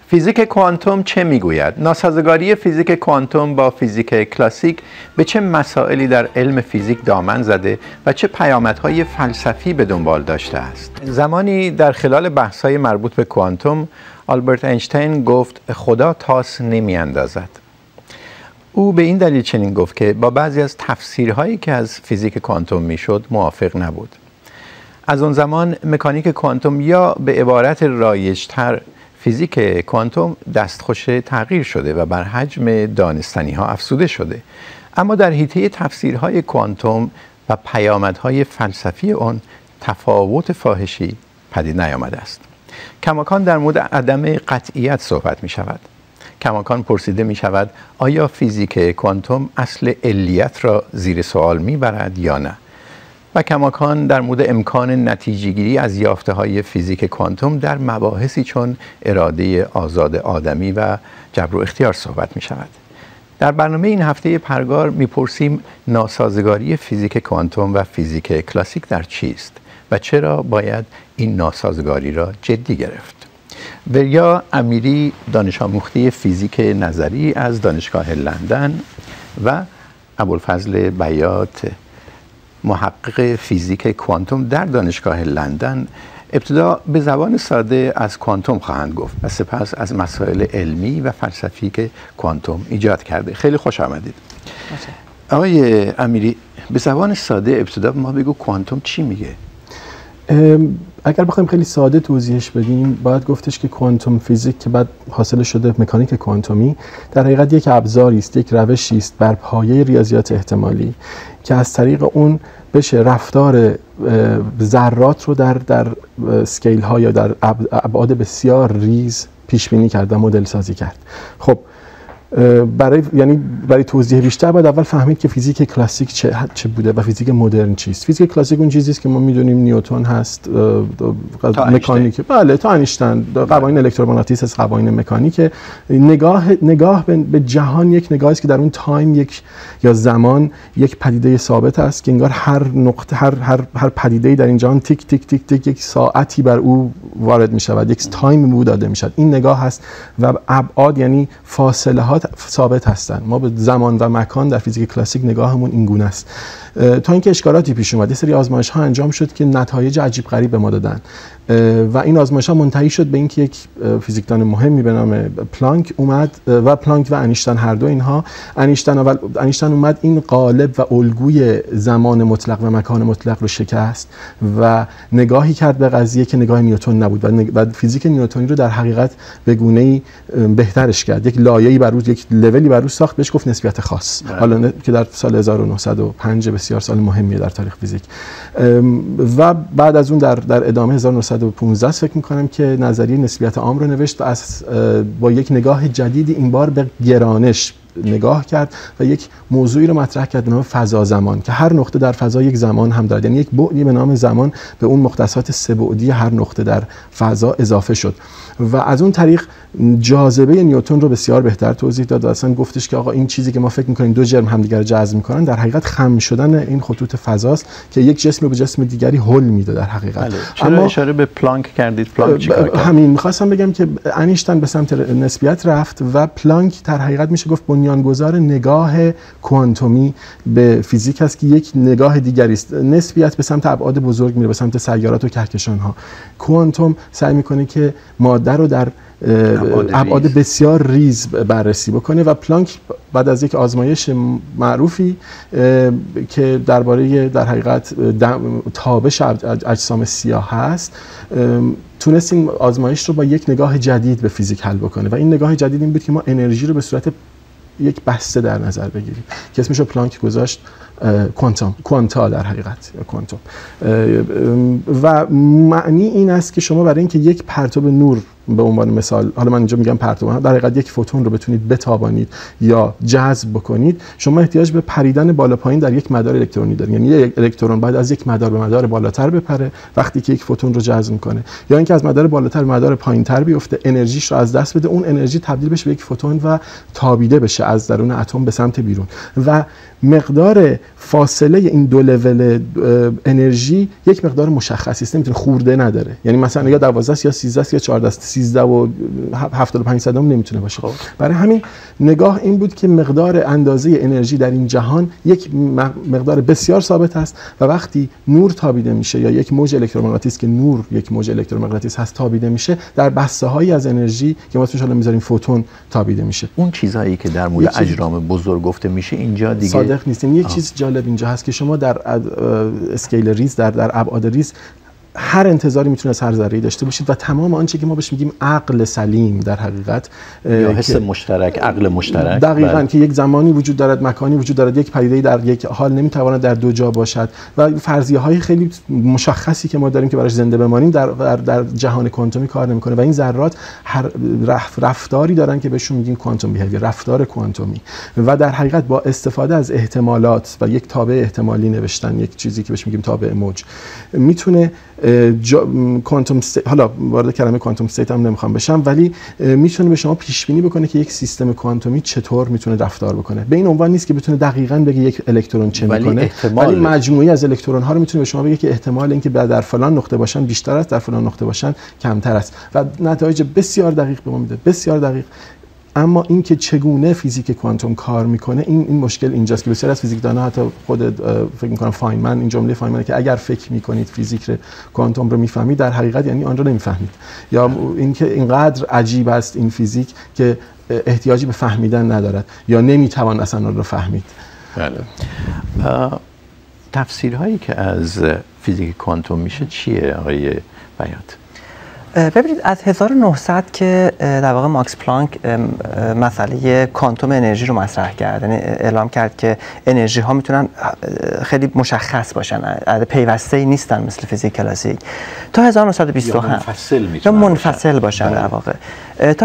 فیزیک کوانتوم چه میگوید؟ ناسازگاری فیزیک کوانتوم با فیزیک کلاسیک به چه مسائلی در علم فیزیک دامن زده و چه پیامدهای فلسفی به دنبال داشته است؟ زمانی در خلال بحث‌های مربوط به کوانتوم آلبرت اینشتین گفت خدا تاس نمی‌اندازد. او به این دلیل چنین گفت که با بعضی از تفسیرهایی که از فیزیک کوانتوم میشد موافق نبود. از اون زمان مکانیک کوانتوم یا به عبارت رایج‌تر فیزیک کوانتوم دستخوش تغییر شده و بر حجم دانستنی‌ها افزوده شده، اما در حیطه تفسیرهای کوانتوم و پیامدهای فلسفی آن تفاوت فاحشی پدید نیامده است. کماکان در مورد عدم قطعیت صحبت می شود. کماکان پرسیده می شود آیا فیزیک کوانتوم اصل علیت را زیر سوال می برد یا نه؟ و کماکان در مورد امکان نتیجه‌گیری از یافته‌های فیزیک کوانتوم در مباحثی چون اراده آزاد آدمی و جبر و اختیار صحبت می شود. در برنامه این هفته پرگار می پرسیم ناسازگاری فیزیک کوانتوم و فیزیک کلاسیک در چیست و چرا باید این ناسازگاری را جدی گرفت؟ وریا امیری دانش آموخته فیزیک نظری از دانشگاه لندن و ابوالفضل بیات محقق فیزیک کوانتوم در دانشگاه لندن ابتدا به زبان ساده از کوانتوم خواهند گفت و سپس از مسائل علمی و فلسفی که کوانتوم ایجاد کرده. خیلی خوش آمدید. آقای امیری، به زبان ساده ابتدا ما بگو کوانتوم چی میگه؟ اگر بخوایم خیلی ساده توضیحش بدیم باید گفتش که کوانتوم فیزیک که بعد حاصل شده مکانیک کوانتومی در حقیقت یک ابزاری است، یک روشی است بر پایه ریاضیات احتمالی که از طریق اون بشه رفتار ذرات رو در اسکیل ها یا در ابعاد بسیار ریز پیش بینی کرد و مدل سازی کرد. خب برای توضیح بیشتر باید اول فهمید که فیزیک کلاسیک چه بوده و فیزیک مدرن چیست. فیزیک کلاسیک اون چیزی است که ما میدونیم نیوتن هست، مکانیک، بله، تا انیشتین، قوانین الکترومغناطیس از قوانین مکانیک. نگاه به جهان یک نگاهی است که در اون تایم یک یا زمان یک پدیده ثابت است که انگار هر نقطه هر پدیده‌ای در این جهان تیک تیک تیک تیک یک ساعتی بر او وارد می شود، یک تایم به او داده می شود. این نگاه هست و ابعاد یعنی فاصله ها ثابت هستند. ما به زمان و مکان در فیزیک کلاسیک نگاهمون این گونه است. تا اینکه اشکالاتی پیش اومد، یه سری آزمایش ها انجام شد که نتایج عجیب غریب به ما دادن و این آزمایش ها منتهی شد به اینکه یک فیزیکدان مهمی به نام پلانک اومد و پلانک و انیشتین هر دو اینها انیشتین اومد این قالب و الگوی زمان مطلق و مکان مطلق رو شکست و نگاهی کرد به قضیه که نگاه نیوتن نبود و فیزیک نیوتنی رو در حقیقت به گونه‌ای بهترش کرد. یک لایه‌ای بر روز، یک لولی بر روز ساخت، بهش گفت نسبیت خاص. حالا که در سال 1905 بسیار سال مهمیه در تاریخ فیزیک و بعد از اون در ادامه 1915 فکر می‌کنم که نظریه نسبیت عام رو نوشت و با یک نگاه جدیدی این بار به گرانش نگاه کرد و یک موضوعی رو مطرح کرد به نام فضا زمان که هر نقطه در فضا یک زمان هم دارد، یعنی یک بعدی به نام زمان به اون مختصات سه بعدی هر نقطه در فضا اضافه شد و از اون طریق جاذبه نیوتن رو بسیار بهتر توضیح داد و اصلا گفتش که آقا این چیزی که ما فکر می‌کنیم دو جرم همدیگر رو جذب می‌کنن در حقیقت خم شدن این خطوط فضاست که یک جسم رو به جسم دیگری هل میده در حقیقت. چرا اشاره به پلانک کردید؟ پلانک چیکار کرد؟ همین می‌خواستم بگم که انیشتین به سمت نسبیت رفت و پلانک در حقیقت میشه گفت بنیانگذار نگاه کوانتومی به فیزیک است که یک نگاه دیگری است. نسبیت به سمت ابعاد بزرگ میره، به سمت سیارات و کهکشان‌ها. کوانتوم سعی می‌کنه که ماده رو در ابعاد بسیار ریز بررسی بکنه و پلانک بعد از یک آزمایش معروفی که درباره در حقیقت تابش اجسام سیاه هست تونست این آزمایش رو با یک نگاه جدید به فیزیک حل بکنه و این نگاه جدید این بود که ما انرژی رو به صورت یک بسته در نظر بگیریم که اسمش رو پلانک گذاشت کوانتا در حقیقت کوانتوم و معنی این است که شما برای اینکه یک پرتو نور به عنوان مثال، حالا من اینجا میگم پرتو، در حقیقت یک فوتون رو بتونید بتابانید یا جذب بکنید، شما احتیاج به پریدن بالا پایین در یک مدار الکترونی دارید. یعنی یک الکترون باید از یک مدار به مدار بالاتر بپره وقتی که یک فوتون رو جذب میکنه، یا اینکه از مدار بالاتر به مدار پایینتر بیفته، انرژیش رو از دست بده، اون انرژی تبدیل بشه به یک فوتون و تابیده بشه از درون اتم به سمت بیرون و مقدار فاصله این دو لول انرژی یک مقدار مشخصی است، نمیتونه خورده نداره. یعنی مثلا یا 12 است یا 13 است یا 14 است، 13 و 75 صدم نمیتونه باشه. برای همین نگاه این بود که مقدار اندازه انرژی در این جهان یک مقدار بسیار ثابت است و وقتی نور تابیده میشه یا یک موج الکترومغناطیس که نور یک موج الکترومغناطیس هست تابیده میشه، در بسته‌هایی از انرژی که ما توش حالا میذاریم فوتون تابیده میشه. اون چیزایی که در مورد اجرام بزرگ گفته میشه اینجا دیگه صادق نیست. یک چیز جالب اینجا هست که شما در اسکیل ریز، در ابعاد ریز هر انتظاری میتونه از هر ذره‌ای داشته باشید و تمام آنچه که ما بهش میگیم عقل سلیم در حقیقت یا حس مشترک، عقل مشترک، دقیقاً که یک زمانی وجود دارد، مکانی وجود دارد، یک پدیده در یک حال نمیتواند در دو جا باشد و فرضیه‌های خیلی مشخصی که ما داریم که براش زنده بمانیم در جهان کوانتومی کار نمیکنه و این ذرات هر رفتاری دارن که بهشون میگیم کوانتوم بیهیویر، رفتار کوانتومی، و در حقیقت با استفاده از احتمالات و یک تابع احتمالی نوشتن، یک چیزی که بهش میگیم تابع موج، میتونه کوانتوم حالا وارد کلمه کوانتوم استیت هم نمیخوام بشم، ولی میتونه به شما پیش بینی بکنه که یک سیستم کوانتومی چطور میتونه رفتار بکنه. به این عنوان نیست که بتونه دقیقاً بگه یک الکترون چه میکنه، ولی مجموعی از الکترون ها رو میتونه به شما بگه که احتمال اینکه در فلان نقطه باشن بیشتر است، در فلان نقطه باشن کمتر است و نتایج بسیار دقیق به ما میده، بسیار دقیق. اما اینکه چگونه فیزیک کوانتوم کار میکنه، این مشکل اینجاست که بسیار از فیزیکدان‌ها، حتی خود فکر میکنم فاینمن، این جمله فاینمنه که اگر فکر میکنید فیزیک کوانتوم رو میفهمید، در حقیقت یعنی آن رو نمیفهمید، یا اینکه اینقدر عجیب است این فیزیک که احتیاجی به فهمیدن ندارد یا نمیتوان اصلا آن رو فهمید. بله. تفسیرهایی که از فیزیک کوانتوم میشه چیه آقای بیات؟ ببینید از 1900 که در واقع ماکس پلانک مسئله کوانتوم انرژی رو مطرح کرد، یعنی اعلام کرد که انرژی ها میتونن خیلی مشخص باشن، پیوسته نیستن مثل فیزیک کلاسیک. تا 1927 یا منفصل باشن در واقع. تا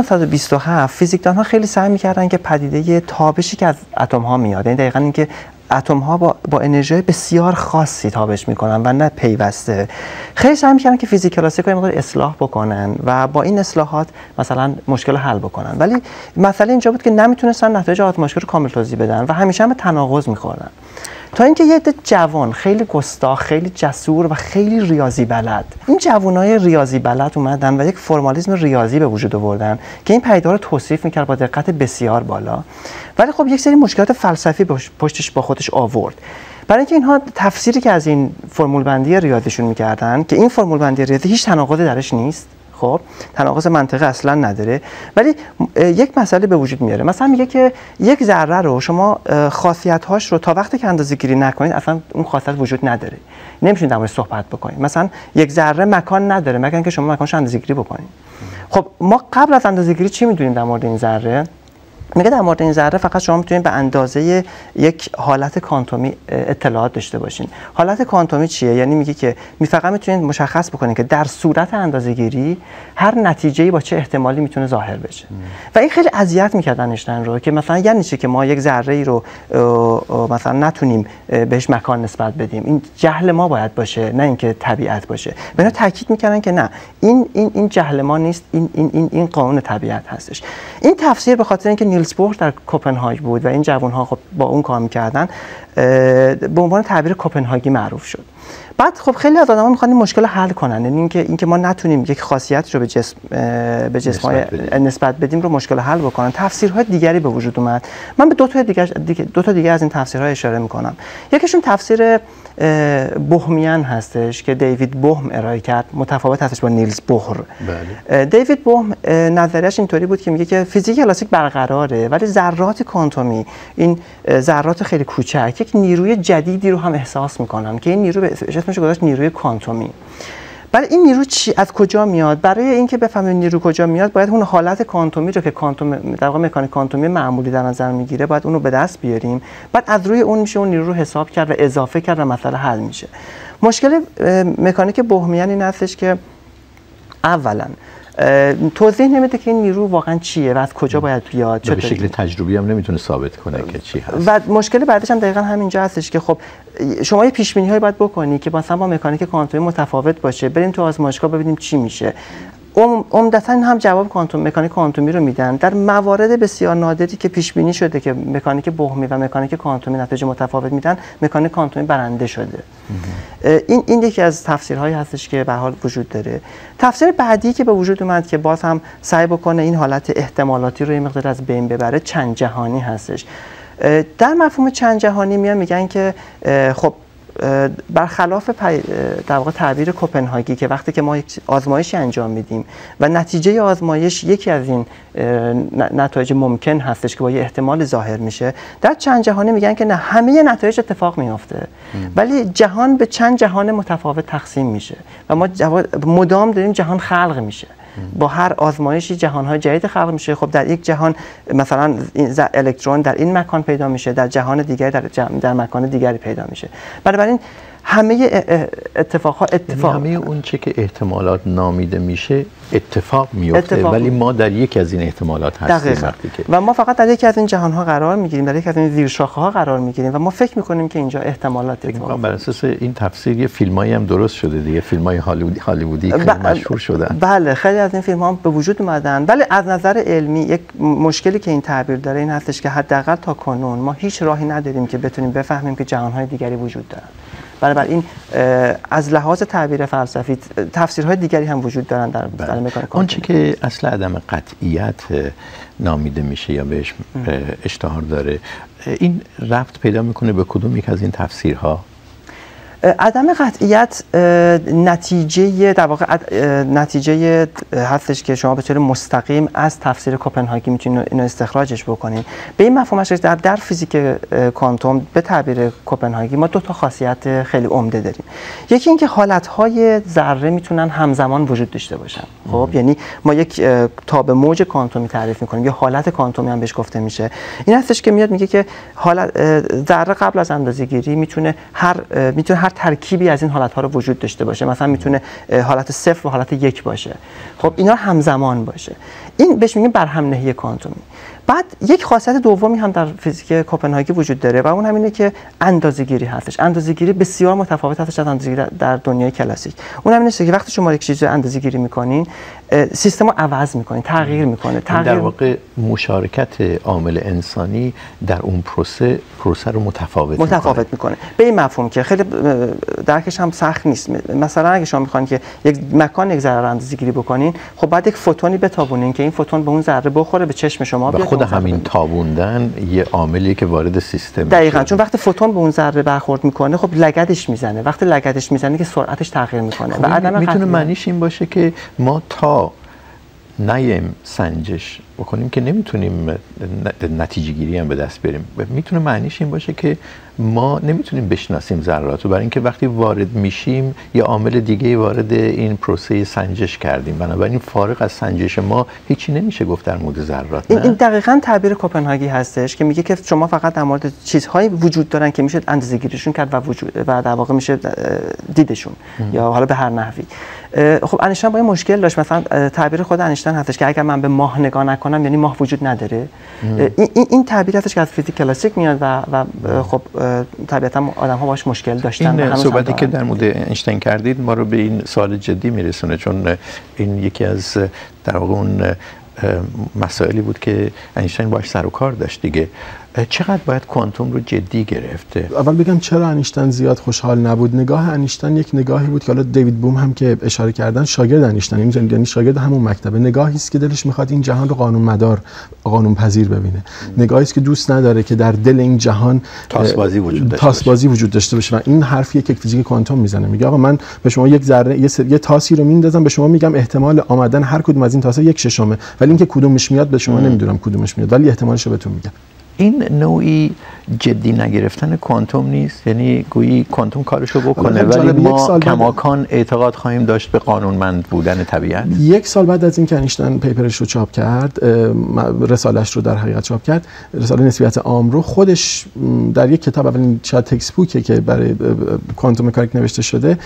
1927 فیزیکدان ها خیلی سعی میکردن که پدیده تابشی که از اتم ها میاد، یعنی دقیقاً اینکه اتم ها با انرژی بسیار خاصی تابش میکنن و نه پیوسته، خیلی سعی میکنن که فیزیک کلاسیک رو یه مقدار اصلاح بکنن و با این اصلاحات مثلا مشکل حل بکنن، ولی مسئله اینجا بود که نمیتونستن نتایج آزمایشگاه رو کامل توضیح بدن و همیشه هم به تناقض میخوردن. تا اینکه یه عده جوان خیلی گستاخ، خیلی جسور و خیلی ریاضی بلد، این جوانای ریاضی بلد اومدن و یک فرمالیسم ریاضی به وجود آوردن که این پدیده رو توصیف میکرد با دقت بسیار بالا، ولی خب یک سری مشکلات فلسفی پشتش با خودش آورد. برای اینکه اینها تفسیری که از این فرمول بندی ریاضیشون میکردن که این فرمول بندی ریاضی هیچ تناقضی درش نیست، خب تناقض منطقی اصلا نداره، ولی یک مسئله به وجود میاره. مثلا میگه که یک ذره رو شما خاصیت‌هاش رو تا وقتی که اندازه‌گیری نکنید اصلا اون خاصیت وجود نداره، نمیتونید در موردش صحبت بکنید. مثلا یک ذره مکان نداره مگر اینکه شما مکانش رو اندازه‌گیری بکنید. خب ما قبل از اندازه‌گیری چی میدونیم در مورد این ذره؟ میگه در مورد این ذره فقط شما میتونید به اندازه یک حالت کوانتومی اطلاعات داشته باشین. حالت کوانتومی چیه؟ یعنی میگه که فقط میتونید مشخص بکنید که در صورت اندازه‌گیری هر نتیجه‌ای با چه احتمالی میتونه ظاهر بشه. و این خیلی اذیت میکرد اینشتین رو که مثلا یعنی چی که ما یک ذره‌ای رو مثلا نتونیم بهش مکان نسبت بدیم، این جهل ما باید باشه نه اینکه طبیعت باشه. به اینا تاکید میکردن که نه، این جهل ما نیست، این قانون طبیعت هستش. این تفسیر به خاطر اینکه نیلز بور در کوپنهاگ بود و این جوان‌ها خب با اون کار می‌کردن، به عنوان تعبیر کوپنهاگی معروف شد. بعد خب خیلی از آدم‌ها می‌خوان این مشکل رو حل کنن، یعنی اینکه ما نتونیم یک خاصیت رو به جسم‌های نسبت بدیم رو مشکل حل بکنن. تفسیرهای دیگری به وجود اومد. من به دو تا دیگه از این تفسیرها اشاره می‌کنم. یکیشون تفسیر بوهمیان هستش که دیوید بوهم ارائه کرد، متفاوت هستش با نیلز بور. بله. دیوید بوهم نظریه‌اش اینطوری بود که میگه که فیزیک کلاسیک برقراره ولی ذرات کوانتومی، این ذرات خیلی کوچک، یک نیروی جدیدی رو هم احساس میکنن که این نیرو اسمش گذاشت نیروی کوانتومی. ولی این نیرو از کجا میاد؟ برای اینکه بفهمیم نیرو کجا میاد باید اون حالت کوانتومی رو که کوانتوم در واقع مکانیک کوانتومی معمولی در نظر میگیره باید اون رو به دست بیاریم، بعد از روی اون میشه اون نیرو رو حساب کرد و اضافه کرد و مسئله حل میشه. مشکل مکانیک بوهمیان این هستش که اولا توضیح نمیده که این نیرو واقعا چیه و از کجا باید بیاد، به شکل تجربی هم نمیتونه ثابت کنه که چی هست. و مشکل بعدش هم دقیقاً همینجا هستش که خب شما یه پیش بینی هایی باید بکنی که مثلا با مکانیک کوانتومی متفاوت باشه، بریم تو آزمایشگاه ببینیم چی میشه. عمدتاً هم جواب کوانتوم مکانیک کوانتومی رو میدن. در موارد بسیار نادری که پیش بینی شده که مکانیک بومی و مکانیک کوانتومی نتایج متفاوت میدن، مکانیک کوانتومی برنده شده. این یکی از تفسیرهایی هستش که به حال وجود داره. تفسیر بعدی که به وجود اومد که باز هم سعی بکنه این حالت احتمالاتی رو یه مقدار از بین ببره، چند جهانی هستش. در مفهوم چند جهانی میگن که خب برخلاف در واقع تعبیر کوپنهاگی که وقتی که ما یک آزمایشی انجام میدیم و نتیجه آزمایش یکی از این نتایج ممکن هستش که با یه احتمال ظاهر میشه، در چند جهانی میگن که نه، همه نتایج اتفاق میفته ولی جهان به چند جهان متفاوت تقسیم میشه و ما مدام داریم جهان خلق میشه. با هر آزمایشی جهان‌های جدید خلق میشه. خب در یک جهان مثلا الکترون در این مکان پیدا میشه، در جهان دیگری در مکان دیگری پیدا میشه. بنابراین همه اتفاق همه اون چه که احتمالات نامیده میشه اتفاق میفته، ولی ما در یکی از این احتمالات هستیم و ما فقط در یکی از این جهان‌ها قرار میگیریم، در یکی از این زیرشاخه‌ها قرار میگیریم و ما فکر میکنیم که اینجا احتمالات اتفاق. بر اساس این تفسیر یه فیلمایی هم درست شده دیگه، فیلمای هالیوودی خیلی مشهور شدن. بله، خیلی از این فیلم‌ها به وجود اومدن، ولی از نظر علمی یک مشکلی که این تعبیر داره این هستش که حداقل تا کنون ما هیچ راهی نداریم که بتونیم بفهمیم که جهان‌های دیگری وجود دارن. بنابراین از لحاظ تعبیر فلسفی تفسیرهای دیگری هم وجود دارن در مکانیک کوانتومی. اون چی که اصل عدم قطعیت نامیده میشه یا بهش اشتهار داره، این ربط پیدا میکنه به کدوم یک از این تفسیرها؟ عدم قطعیت نتیجه در واقع نتیجه هستش که شما به طور مستقیم از تفسیر کوپنهاگی میتونید اینو استخراجش بکنید. به این مفهوم هستش در فیزیک کوانتوم به تعبیر کوپنهاگی ما دو تا خاصیت خیلی عمده داریم. یکی اینکه حالتهای ذره میتونن همزمان وجود داشته باشن. خب یعنی ما یک تاب موج کوانتومی تعریف میکنیم یا حالت کوانتومی هم بهش گفته میشه. این هستش که میگه که حالت ذره قبل از اندازه‌گیری میتونه هر ترکیبی از این حالت‌ها رو وجود داشته باشه. مثلا میتونه حالت 0 و حالت 1 باشه. خب اینا همزمان باشه. این بهش میگیم برهم نهی کوانتومی. بعد یک خاصیت دومی هم در فیزیک کوپنهاگی وجود داره و اون هم اینه که اندازه‌گیری هستش. اندازه‌گیری بسیار متفاوت هستش از اندازه‌گیری در دنیای کلاسیک. اون هم اینه که وقتی شما یک چیزی رو اندازه‌گیری می‌کنین، سیستم رو عوض می‌کنین، تغییر می‌کنه. در واقع مشارکت عامل انسانی در اون پروسه رو متفاوت می‌کنه. به این مفهوم که خیلی درکش هم سخت نیست. مثلا اگه شما می‌خواید که یک مکان یک ذره رو اندازه‌گیری بکنین، خب بعد یک فوتونی بتابونین که این فوتون به اون ذره بخوره، به چشم شما بیاد. خود همین تابوندن یه عاملیه که وارد سیستم میشه. دقیقاً، چون وقتی فوتون به اون ذره برخورد میکنه، خب لگدش میزنه. وقتی لگدش میزنه که سرعتش تغییر میکنه. خب و عدم میتونه معنیش این باشه که ما تا نیم سنجش بکنیم که نمیتونیم نتیجه گیری هم به دست بریم. میتونه معنیش این باشه که ما نمیتونیم بشناسیم ذرات رو، برای اینکه وقتی وارد میشیم یه عامل دیگه وارد این پروسه سنجش کردیم، بنابراین فارغ از سنجش ما هیچی نمیشه گفت در مورد ذرات. این دقیقاً تعبیر کوپنهاگی هستش که میگه که شما فقط در مورد چیزهایی وجود دارن که میشه اندازه‌گیریشون کرد و در واقع میشه دیدشون یا حالا به هر نحوی. خب انیشتین با این مشکل داشت. مثلا تعبیر خود انیشتین هستش که اگر من به ماه نگاه نکنم یعنی ماه وجود نداره. این تعبیر هستش که از فیزیک کلاسیک میاد و خب طبیعتا آدم‌ها باهاش مشکل داشتن. این صحبتی که در مورد انیشتین کردید ما رو به این سوال جدی میرسونه، چون این یکی از در واقع اون مسائلی بود که انیشتین باهاش سر و کار داشت دیگه. چقدر باید کوانتوم رو جدی گرفته؟ اول بگم چرا انیشتین زیاد خوشحال نبود. نگاه انیشتین یک نگاهی بود که حالا دیوید بوم هم که اشاره کردن شاگرد انیشتین، یعنی شاگرد همون مکتبه، نگاهی است که دلش میخواد این جهان رو قانون مدار، قانون پذیر ببینه. نگاهی است که دوست نداره که در دل این جهان تاسبازی وجود داشته باشه و این حرفیه که فیزیک کوانتوم میزنه. میگه آقا من به شما یک ذره یه تاسی رو میندازم، به شما میگم احتمال آمدن هر کدوم از این تاسا 1/6، ولی اینکه کدومش میاد به شما نمیدونم کدومش میاد، ولی احتمالش رو بهتون میگم. این نوعی جدی نگرفتن کوانتوم نیست؟ یعنی گویی کوانتوم کارشو بکنه ولی ما کماکان اعتقاد خواهیم داشت به قانونمند بودن طبیعت. 1 سال بعد از اینکه انیشتین پیپرش رو چاپ کرد، رساله‌اش رو در حقیقت چاپ کرد، رساله نسبیت عام رو، خودش در یک کتاب، اولین شاید تکست بوکی که برای کوانتوم مکانیک نوشته شده،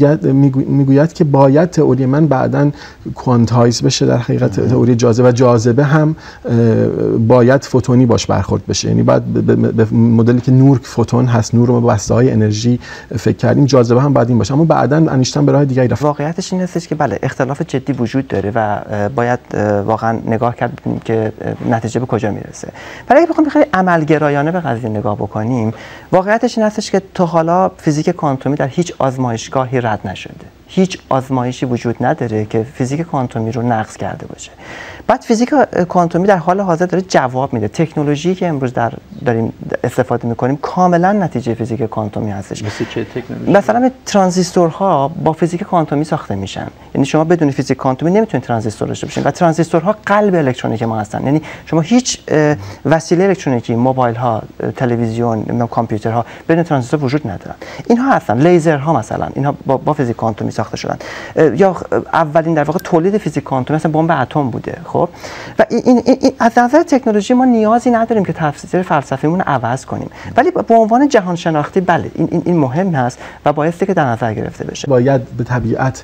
میگوید که باید تئوری من بعداً کوانتایز بشه در حقیقت تئوری جاذبه، و جاذبه هم باید فوتونی باش برخورد برخورد بشه. یعنی بعد به مدلی که نور فوتون هست، نور رو با بسته‌های انرژی فکر کردیم، جاذبه هم باید این باشه. اما بعداً انیشتین به راه دیگری رفت. واقعیتش این هستش که بله اختلاف جدی وجود داره و باید واقعا نگاه کرد که نتیجه به کجا میرسه. ولی اگه بخوام خیلی عملگرایانه به قضیه نگاه بکنیم، واقعیتش این هستش که تا حالا فیزیک کوانتومی در هیچ آزمایشگاهی رد نشده. هیچ آزمایشی وجود نداره که فیزیک کوانتومی رو نقض کرده باشه. بعد فیزیک کوانتومی در حال حاضر داره جواب میده. تکنولوژی که امروز داریم استفاده میکنیم کاملا نتیجه فیزیک کوانتومی هستش. مثل چه تکنولوژی؟ مثلا ترانزیستورها با فیزیک کوانتومی ساخته میشن. یعنی شما بدون فیزیک کوانتومی نمیتونید ترانزیستور داشته باشین و ترانزیستورها قلب الکترونیک ما هستن. یعنی شما هیچ وسیله الکترونیکی، موبایل ها، تلویزیون، کامپیوترها بدون ترانزیستور وجود ندارن. اینها هستن. لیزرها مثلا اینها با فیزیک کوانتومی ساخته شدن. یا اولین در واقع تولید فیزیک کوانتومی مثلا بمب اتم بوده. خب و این از نظر تکنولوژی ما نیازی نداریم که تفسیر فلسفیمون رو عوض کنیم، ولی به عنوان جهان شناختی بله این مهم هست و بایستی که در نظر گرفته بشه. باید به طبیعت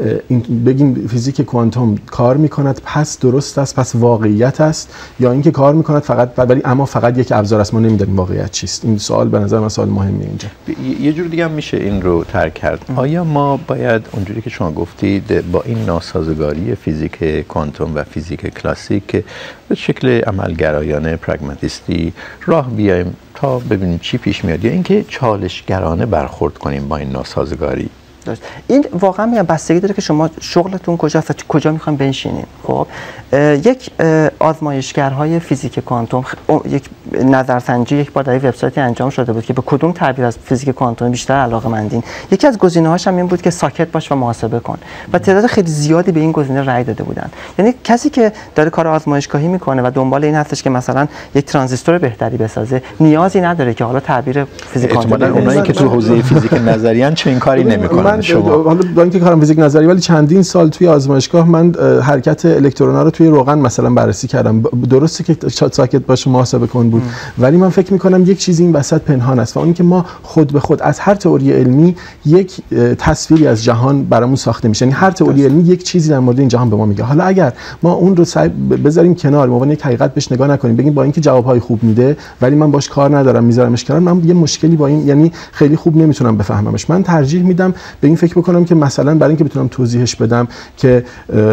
بگیم فیزیک کوانتوم کار میکند پس درست است، پس واقعیت است، یا اینکه کار میکند فقط ولی اما فقط یک ابزار است، ما نمیدونیم واقعیت چیست. این سوال به نظر من سوال مهمیه اینجا. یه جور دیگه هم میشه این رو ترک کرد. آیا ما باید اونجوری که شما گفتید با این ناسازگاری فیزیک کوانتوم و فیزیک کلاسیک که به شکل عملگرایانه پراگماتیستی راه بیایم تا ببینیم چی پیش میاد، یا اینکه چالشگرانه برخورد کنیم با این ناسازگاری؟ این واقعا میگم بستگی داره که شما شغلتون کجاست و کجا میخواین بنشینین. خب یک آزمایشگرهای فیزیک کوانتوم یک نظرسنجی یک بار در وبسایتی انجام شده بود که به کدوم تعبیر از فیزیک کوانتوم بیشتر علاقه‌مندین. یکی از گزینه‌هاش هم این بود که ساکت باش و محاسبه کن و تعداد خیلی زیادی به این گزینه رأی داده بودن. یعنی کسی که داره کار آزمایشگاهی میکنه و دنبال این هستش که مثلا یک ترانزیستور بهتری بسازه، نیازی نداره که حالا تعبیر فیزیک کوانتوم. احتمالاً اونایی که تو حوزه فیزیک نظریه‌ان چه این کاری نمی‌کنن. حالا با اینکه کارم فیزیک نظری، ولی چندین سال توی آزمایشگاه من حرکت الکترونا رو توی روغن مثلا بررسی کردم. درسته که ساکت باشه محاسبه کن بود، ولی من فکر می‌کنم یک چیزی این وسط پنهان است و اون که ما خود به خود از هر تئوری علمی یک تصویری از جهان برامون ساخته میشه. یعنی هر تئوری علمی یک چیزی در مورد این جهان به ما میگه. حالا اگر ما اون رو بذاریم کنار، به عنوان یک حقیقت بهش نگاه نکنیم، بگیم با اینکه جوابهای خوب میده ولی من باش کار ندارم میذارمش کنار، من یه مشکلی با این، یعنی خیلی خوب نمیتونم بفهممش. من ترجیح میدم به این فکر بکنم که مثلا برای اینکه بتونم توضیحش بدم که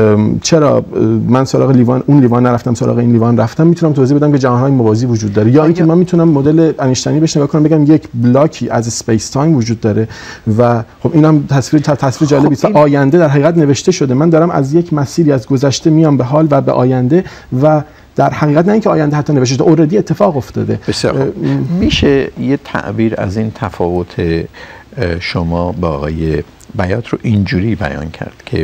چرا من سراغ لیوان اون لیوان نرفتم سراغ این لیوان رفتم، میتونم توضیح بدم که جهان‌های موازی وجود داره. یا اینکه من میتونم مدل انیشتینی بهش نگاه کنم بگم یک بلاکی از اسپیس تایم وجود داره و خب اینم تصویر جالبی است. آینده در حقیقت نوشته شده، من دارم از یک مسیری از گذشته میام به حال و به آینده و در حقیقت نه اینکه آینده حتی نوشته شده، اوردی اتفاق افتاده. بسیار میشه یه تعبیر از این تفاوت شما با آقای بیات رو اینجوری بیان کرد که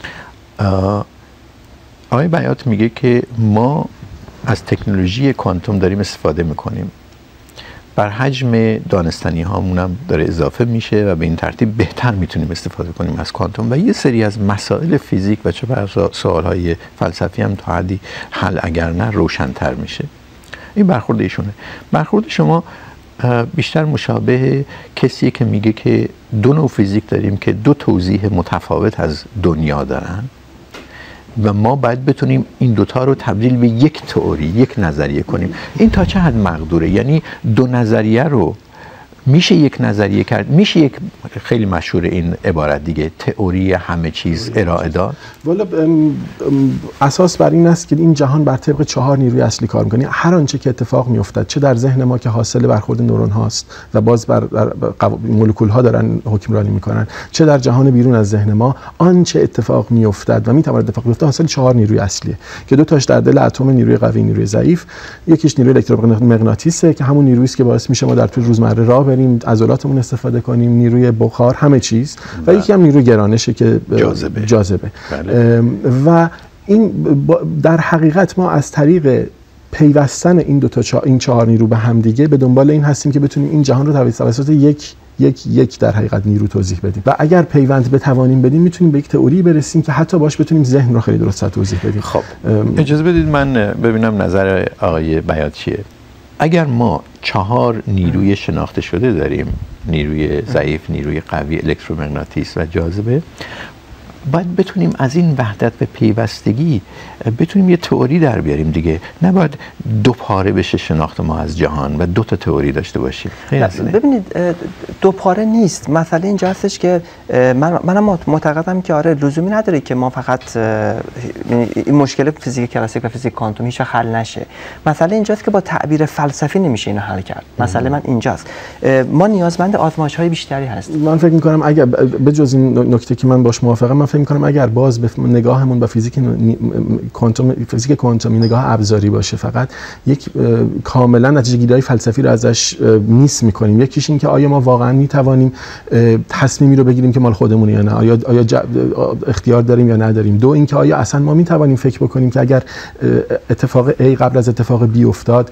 آقای بیات میگه که ما از تکنولوژی کوانتوم داریم استفاده میکنیم، بر حجم دانستنی هامون هم داره اضافه میشه و به این ترتیب بهتر میتونیم استفاده کنیم از کوانتوم و یه سری از مسائل فیزیک و چه بسا سوالهای فلسفی هم تا حدی حل اگر نه روشن‌تر میشه. این برخورد ایشونه. برخورد شما بیشتر مشابه کسیه که میگه که دو نوع فیزیک داریم که دو توضیح متفاوت از دنیا دارن و ما باید بتونیم این دوتا رو تبدیل به یک تئوری، یک نظریه کنیم. این تا چه حد مقدوره؟ یعنی دو نظریه رو میشه یک نظریه کرد، میشه یک خیلی مشهور این عبارت دیگه تئوری همه چیز ارائه داد. والا اساس بر این است که این جهان بر طبق 4 نیروی اصلی کار میکنه. هر آنچه که اتفاق میافتد، چه در ذهن ما که حاصل برخورد نورون هاست و باز بر مولکول ها دارن حکمرانی میکنن، چه در جهان بیرون از ذهن ما، آنچه اتفاق میافتد و میتواند اتفاق بیفته حاصل 4 نیروی اصلیه که دو تاش در دل اتم نیروی قوی، نیروی ضعیف، یکیش نیروی الکترومغناطیسه که همون نیرویی است که باعث میشه ما در طول روزمره راه بریم، عضلاتمون استفاده کنیم، نیروی بخار، همه چیز، و یکی هم نیروی گرانشه که جاذبه. و این در حقیقت ما از طریق پیوستن این این 4 نیرو به هم دیگه به دنبال این هستیم که بتونیم این جهان رو توسط یک در حقیقت نیرو توضیح بدیم و اگر پیوند بتوانیم بدیم میتونیم به یک تئوری برسیم که حتی باش بتونیم ذهن رو خیلی درست توضیح بدیم. خب اجازه بدید من ببینم نظر آقای بیات چیه. اگر ما 4 نیروی شناخته شده داریم، نیروی ضعیف، نیروی قوی، الکترومغناطیس و جاذبه، باید بتونیم از این وحدت و پیوستگی بتونیم یه تئوری در بیاریم دیگه. نباید دو پاره بشه شناخت ما از جهان و دو تا تئوری داشته باشیم. ببینید دو پاره نیست. مسئله اینجا هستش که منم معتقدم که آره لزومی نداره که ما فقط این مشکل فیزیک کلاسیک و فیزیک کوانتوم هیچ وقت حل نشه. مسئله اینجاست که با تعبیر فلسفی نمیشه اینو حل کرد. مسئله من اینجاست. ما نیازمند آزمایش‌های بیشتری هستیم. من فکر می‌کنم اگر به جز این نکته که من باش موافقم، من فکر می‌کنم اگر باز به نگاهمون با فیزیک کوانتوم، فیزیک کوانتومی نگاه ابزاری باشه، فقط یک کاملا نتیجه‌گیری‌های فلسفی رو ازش نیست می‌کنیم. یکیش این که آیا ما واقعا می‌توانیم تصمیمی رو بگیریم که مال خودمونه یا نه، آیا اختیار داریم یا نداریم. دو اینکه آیا اصلا ما می‌توانیم فکر بکنیم که اگر اتفاق A قبل از اتفاق B افتاد،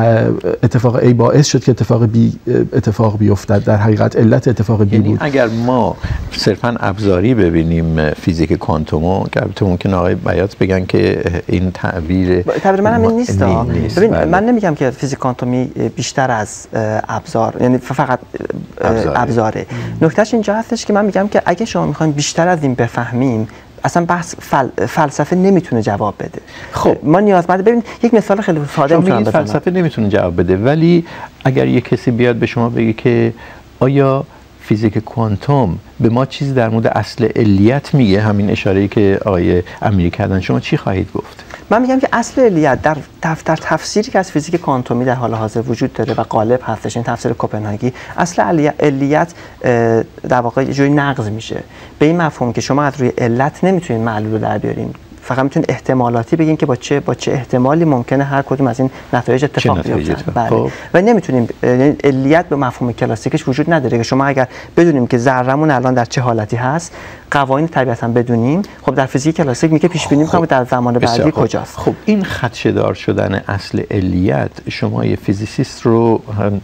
اتفاق A باعث شد که اتفاق B اتفاق بیفتد، در حقیقت علت اتفاق B بود. اگر ما صرفاً ابزاری ببینیم فیزیک کوانتومو، که البته ممکن آقای بیات بگن که این تعبیر من هم این نیست. ببین من نمیگم که فیزیک کوانتومی بیشتر از ابزار، یعنی فقط ابزاره. نکتهش اینجا هستش که من میگم که اگه شما میخواین بیشتر از این بفهمیم، اصلا بحث فلسفه نمیتونه جواب بده. خب ما نیازمند، ببین یک مثال خیلی ساده میتونم بزنم. فلسفه نمیتونه جواب بده، ولی اگر یک کسی بیاد به شما بگه که آیا فیزیک کوانتوم به ما چیز در مورد اصل علیت میگه، همین اشاره‌ای که آقای امیری کردن، شما چی خواهید گفت؟ من میگم که اصل علیت در تفسیری که از فیزیک کوانتومی در حال حاضر وجود داره و غالب هستش، این تفسیر کوپنهاگی، اصل علیت در واقع یه جوری نقض میشه به این مفهوم که شما از روی علت نمیتونید معلول رو در بیارین، فقط میتونید احتمالاتی بگین که با چه احتمالی ممکنه هر کدوم از این نتایج اتفاق بیفته. بله. و نمیتونیم، علیت به مفهوم کلاسیکش وجود نداره که شما اگر بدونیم که ذره‌مون الان در چه حالتی هست، قوانین طبیعتا بدونیم، خب در فیزیک کلاسیک میگه پیش بینی می‌کنیم در زمان بعدی کجاست. خب این خدشه‌دار شدن اصل علیت شما یه فیزیسیست رو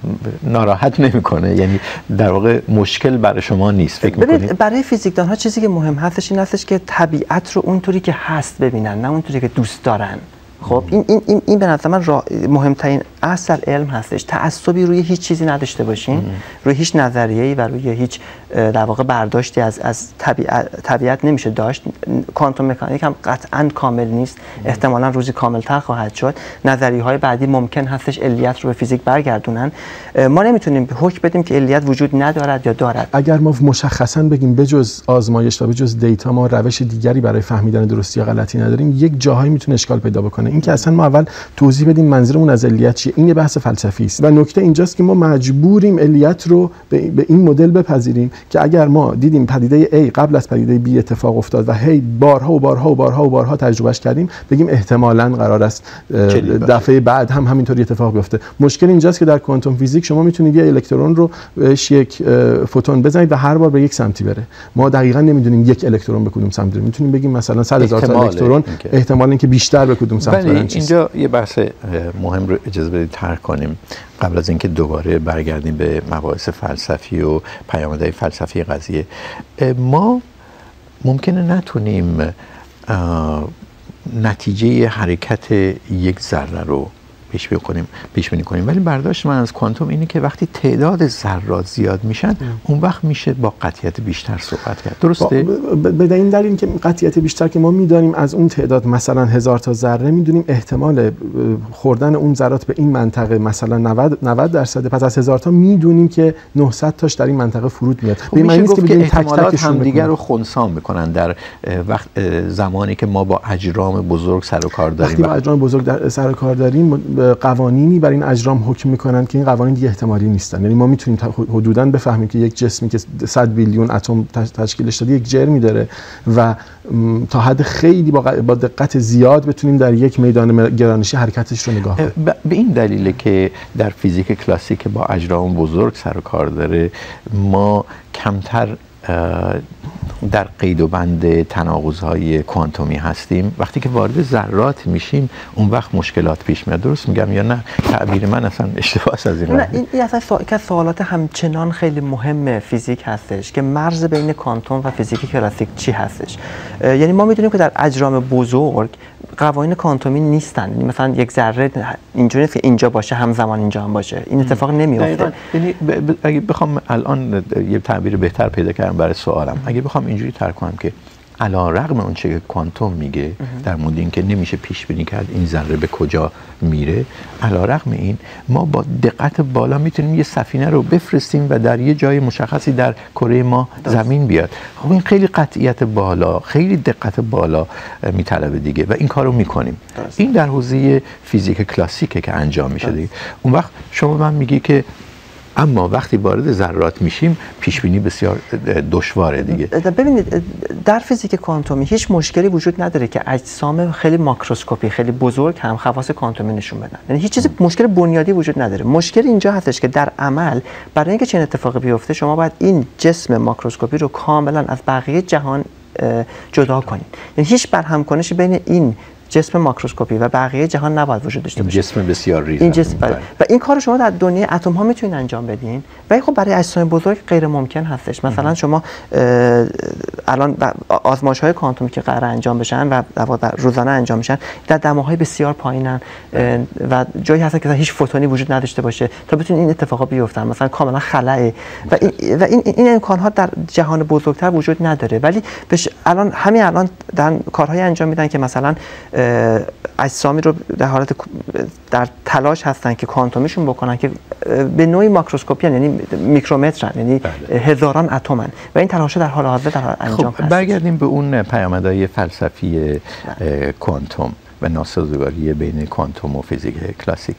ناراحت نمی‌کنه؟ یعنی در واقع مشکل برای شما نیست فکر می‌کنید؟ برای فیزیکدان‌ها چیزی که مهم هستش این هستش که طبیعت رو اونطوری که هست ببینن، نه اونطوری که دوست دارن. خب این به نظر من مهمترین اصل علم هستش. تعصبی روی هیچ چیزی نداشته باشین، روی هیچ نظریه‌ای و روی هیچ در واقع برداشتی از طبیعت نمیشه داشت. کوانتوم مکانیک هم قطعاً کامل نیست، احتمالاً روزی کامل‌تر خواهد شد. نظریه‌های بعدی ممکن هستش علیت رو به فیزیک برگردونن. ما نمیتونیم حکم بدیم که علیت وجود ندارد یا دارد. اگر ما مشخصاً بگیم بجز آزمایش و بجز دیتا ما روش دیگری برای فهمیدن درستی یا غلطی نداریم، یک جاهایی میتونه اشکال پیدا بکنه. این که اصلا ما اول توضیح بدیم منظورمون از علیت چیه، این یه بحث فلسفی است. و نکته اینجاست که ما مجبوریم علیت رو به این مدل بپذیریم که اگر ما دیدیم پدیده A قبل از پدیده B اتفاق افتاد و هی بارها و بارها و بارها و بارها تجربهش کردیم، بگیم احتمالاً قرار است دفعه بعد هم همینطوری اتفاق بیفته. مشکل اینجاست که در کوانتوم فیزیک شما میتونید یه الکترون رو بهش یک فوتون بزنید و هر بار به یک سمتی بره. ما دقیقاً نمیدونیم یک الکترون به کدوم سمت بره. میتونیم بگیم مثلا 100,000 تا الکترون، احتمال اینکه بیشتر به کدوم سمت برن. اینجا یه بحث مهم رو اجازه بدید طرح کنیم قبل از اینکه دوباره برگردیم به مباحث فلسفی و پیامدهای فلسفی قضیه. ما ممکنه نتونیم نتیجه حرکت یک ذره رو پیش بینی کنیم، ولی برداشت من از کوانتوم اینه که وقتی تعداد ذرات زیاد میشن اون وقت میشه با قطعیت بیشتر صحبت کرد. درسته؟ به این دلیل که قطعیت بیشتر که ما میدانیم از اون تعداد مثلا 1000 تا ذره میدونیم احتمال خوردن اون ذرات به این منطقه مثلا 90%، پس از 1000 تا میدونیم که 900 تاش در این منطقه فرود میاد. به معنی نیست که بگیم احتمالات همدیگر رو خنثی میکنن در وقت زمانی که ما با اجرام بزرگ سر و کار داریم. وقتی با اجرام بزرگ در سر و کار داریم، قوانینی بر این اجرام حکم میکنن که این قوانین دیگه احتمالی نیستن. یعنی ما میتونیم حدوداً بفهمیم که یک جسمی که 100 بیلیون اتم تشکیلش داده یک جرمی داره و تا حد خیلی با دقت زیاد بتونیم در یک میدان گرانشی حرکتش رو نگاه کنیم. به این دلیله که در فیزیک کلاسیک با اجرام بزرگ سر و کار داره ما کمتر در قید و بند تناقض‌های کوانتومی هستیم. وقتی که وارد ذرات میشیم اون وقت مشکلات پیش میاد. درست میگم یا نه؟ تعبیر من اصلا اشتباه است از این نه، این اصلا که سوالات همچنان خیلی مهم فیزیک هستش که مرز بین کوانتوم و فیزیک کلاسیک چی هستش. یعنی ما میدونیم که در اجرام بزرگ قوانین کوانتومی نیستن. مثلا یک ذره اینجوری که اینجا باشه همزمان اینجا هم باشه، این اتفاق نمیفته. یعنی اگه بخوام الان یه تعبیر بهتر پیدا کردم برای سوالم، اگه بخوام اینجوری طرح کنم که علیرغم اون چه که کوانتوم میگه در مورد اینکه نمیشه پیش بینی کرد این ذره به کجا میره، علیرغم این ما با دقت بالا میتونیم یه سفینه رو بفرستیم و در یه جای مشخصی در کره ما زمین بیاد. خب این خیلی قطعیت بالا، خیلی دقت بالا میطلبه دیگه و این کارو میکنیم. این در حوزه فیزیک کلاسیکه که انجام میشه دیگه. اون وقت شما من میگی که اما وقتی وارد ذرات میشیم پیش بینی بسیار دشواره دیگه. ببینید در فیزیک کوانتومی هیچ مشکلی وجود نداره که اجسام خیلی ماکروسکوپی خیلی بزرگ هم خواص کوانتومی نشون بدن. یعنی هیچ چیز مشکل بنیادی وجود نداره. مشکل اینجا هستش که در عمل برای اینکه چنین اتفاقی بیفته شما باید این جسم ماکروسکوپی رو کاملا از بقیه جهان جدا کنید. یعنی هیچ برهمکنشی بین این جسم ماکروسکوپی و بقیه جهان نباید وجود داشته باشه. جسم بسیار ریز. این جسم و این کار شما در دنیای اتم ها میتونید انجام بدین، ولی خب برای اجسام بزرگ غیر ممکن هستش. مثلا شما الان آزمایش های کوانتومی که قرار انجام بشن و روزانه انجام میشن در دماهای بسیار پایینن و جایی هست که هیچ فوتونی وجود نداشته باشه تا بتونین این اتفاقا بیفتن، مثلا کاملا خلأ و این امکان ها در جهان بزرگتر وجود نداره. ولی همین الان در کارهای انجام میدن که مثلا اجسامی رو در تلاش هستن که کوانتومیشون بکنن که به نوعی ماکروسکوپی یعنی میکرومترن، یعنی هزاران اتمن و این تلاش در حال حاضر در انجام هست. برگردیم به اون پیامدهای فلسفی کوانتوم و ناسازگاری بین کوانتوم و فیزیک کلاسیک.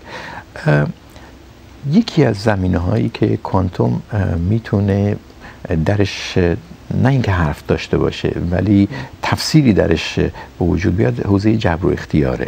یکی از زمینه‌هایی که کوانتوم میتونه درش نه اینکه حرف داشته باشه ولی تفسیری درش به وجود بیاد حوزه جبر و اختیاره.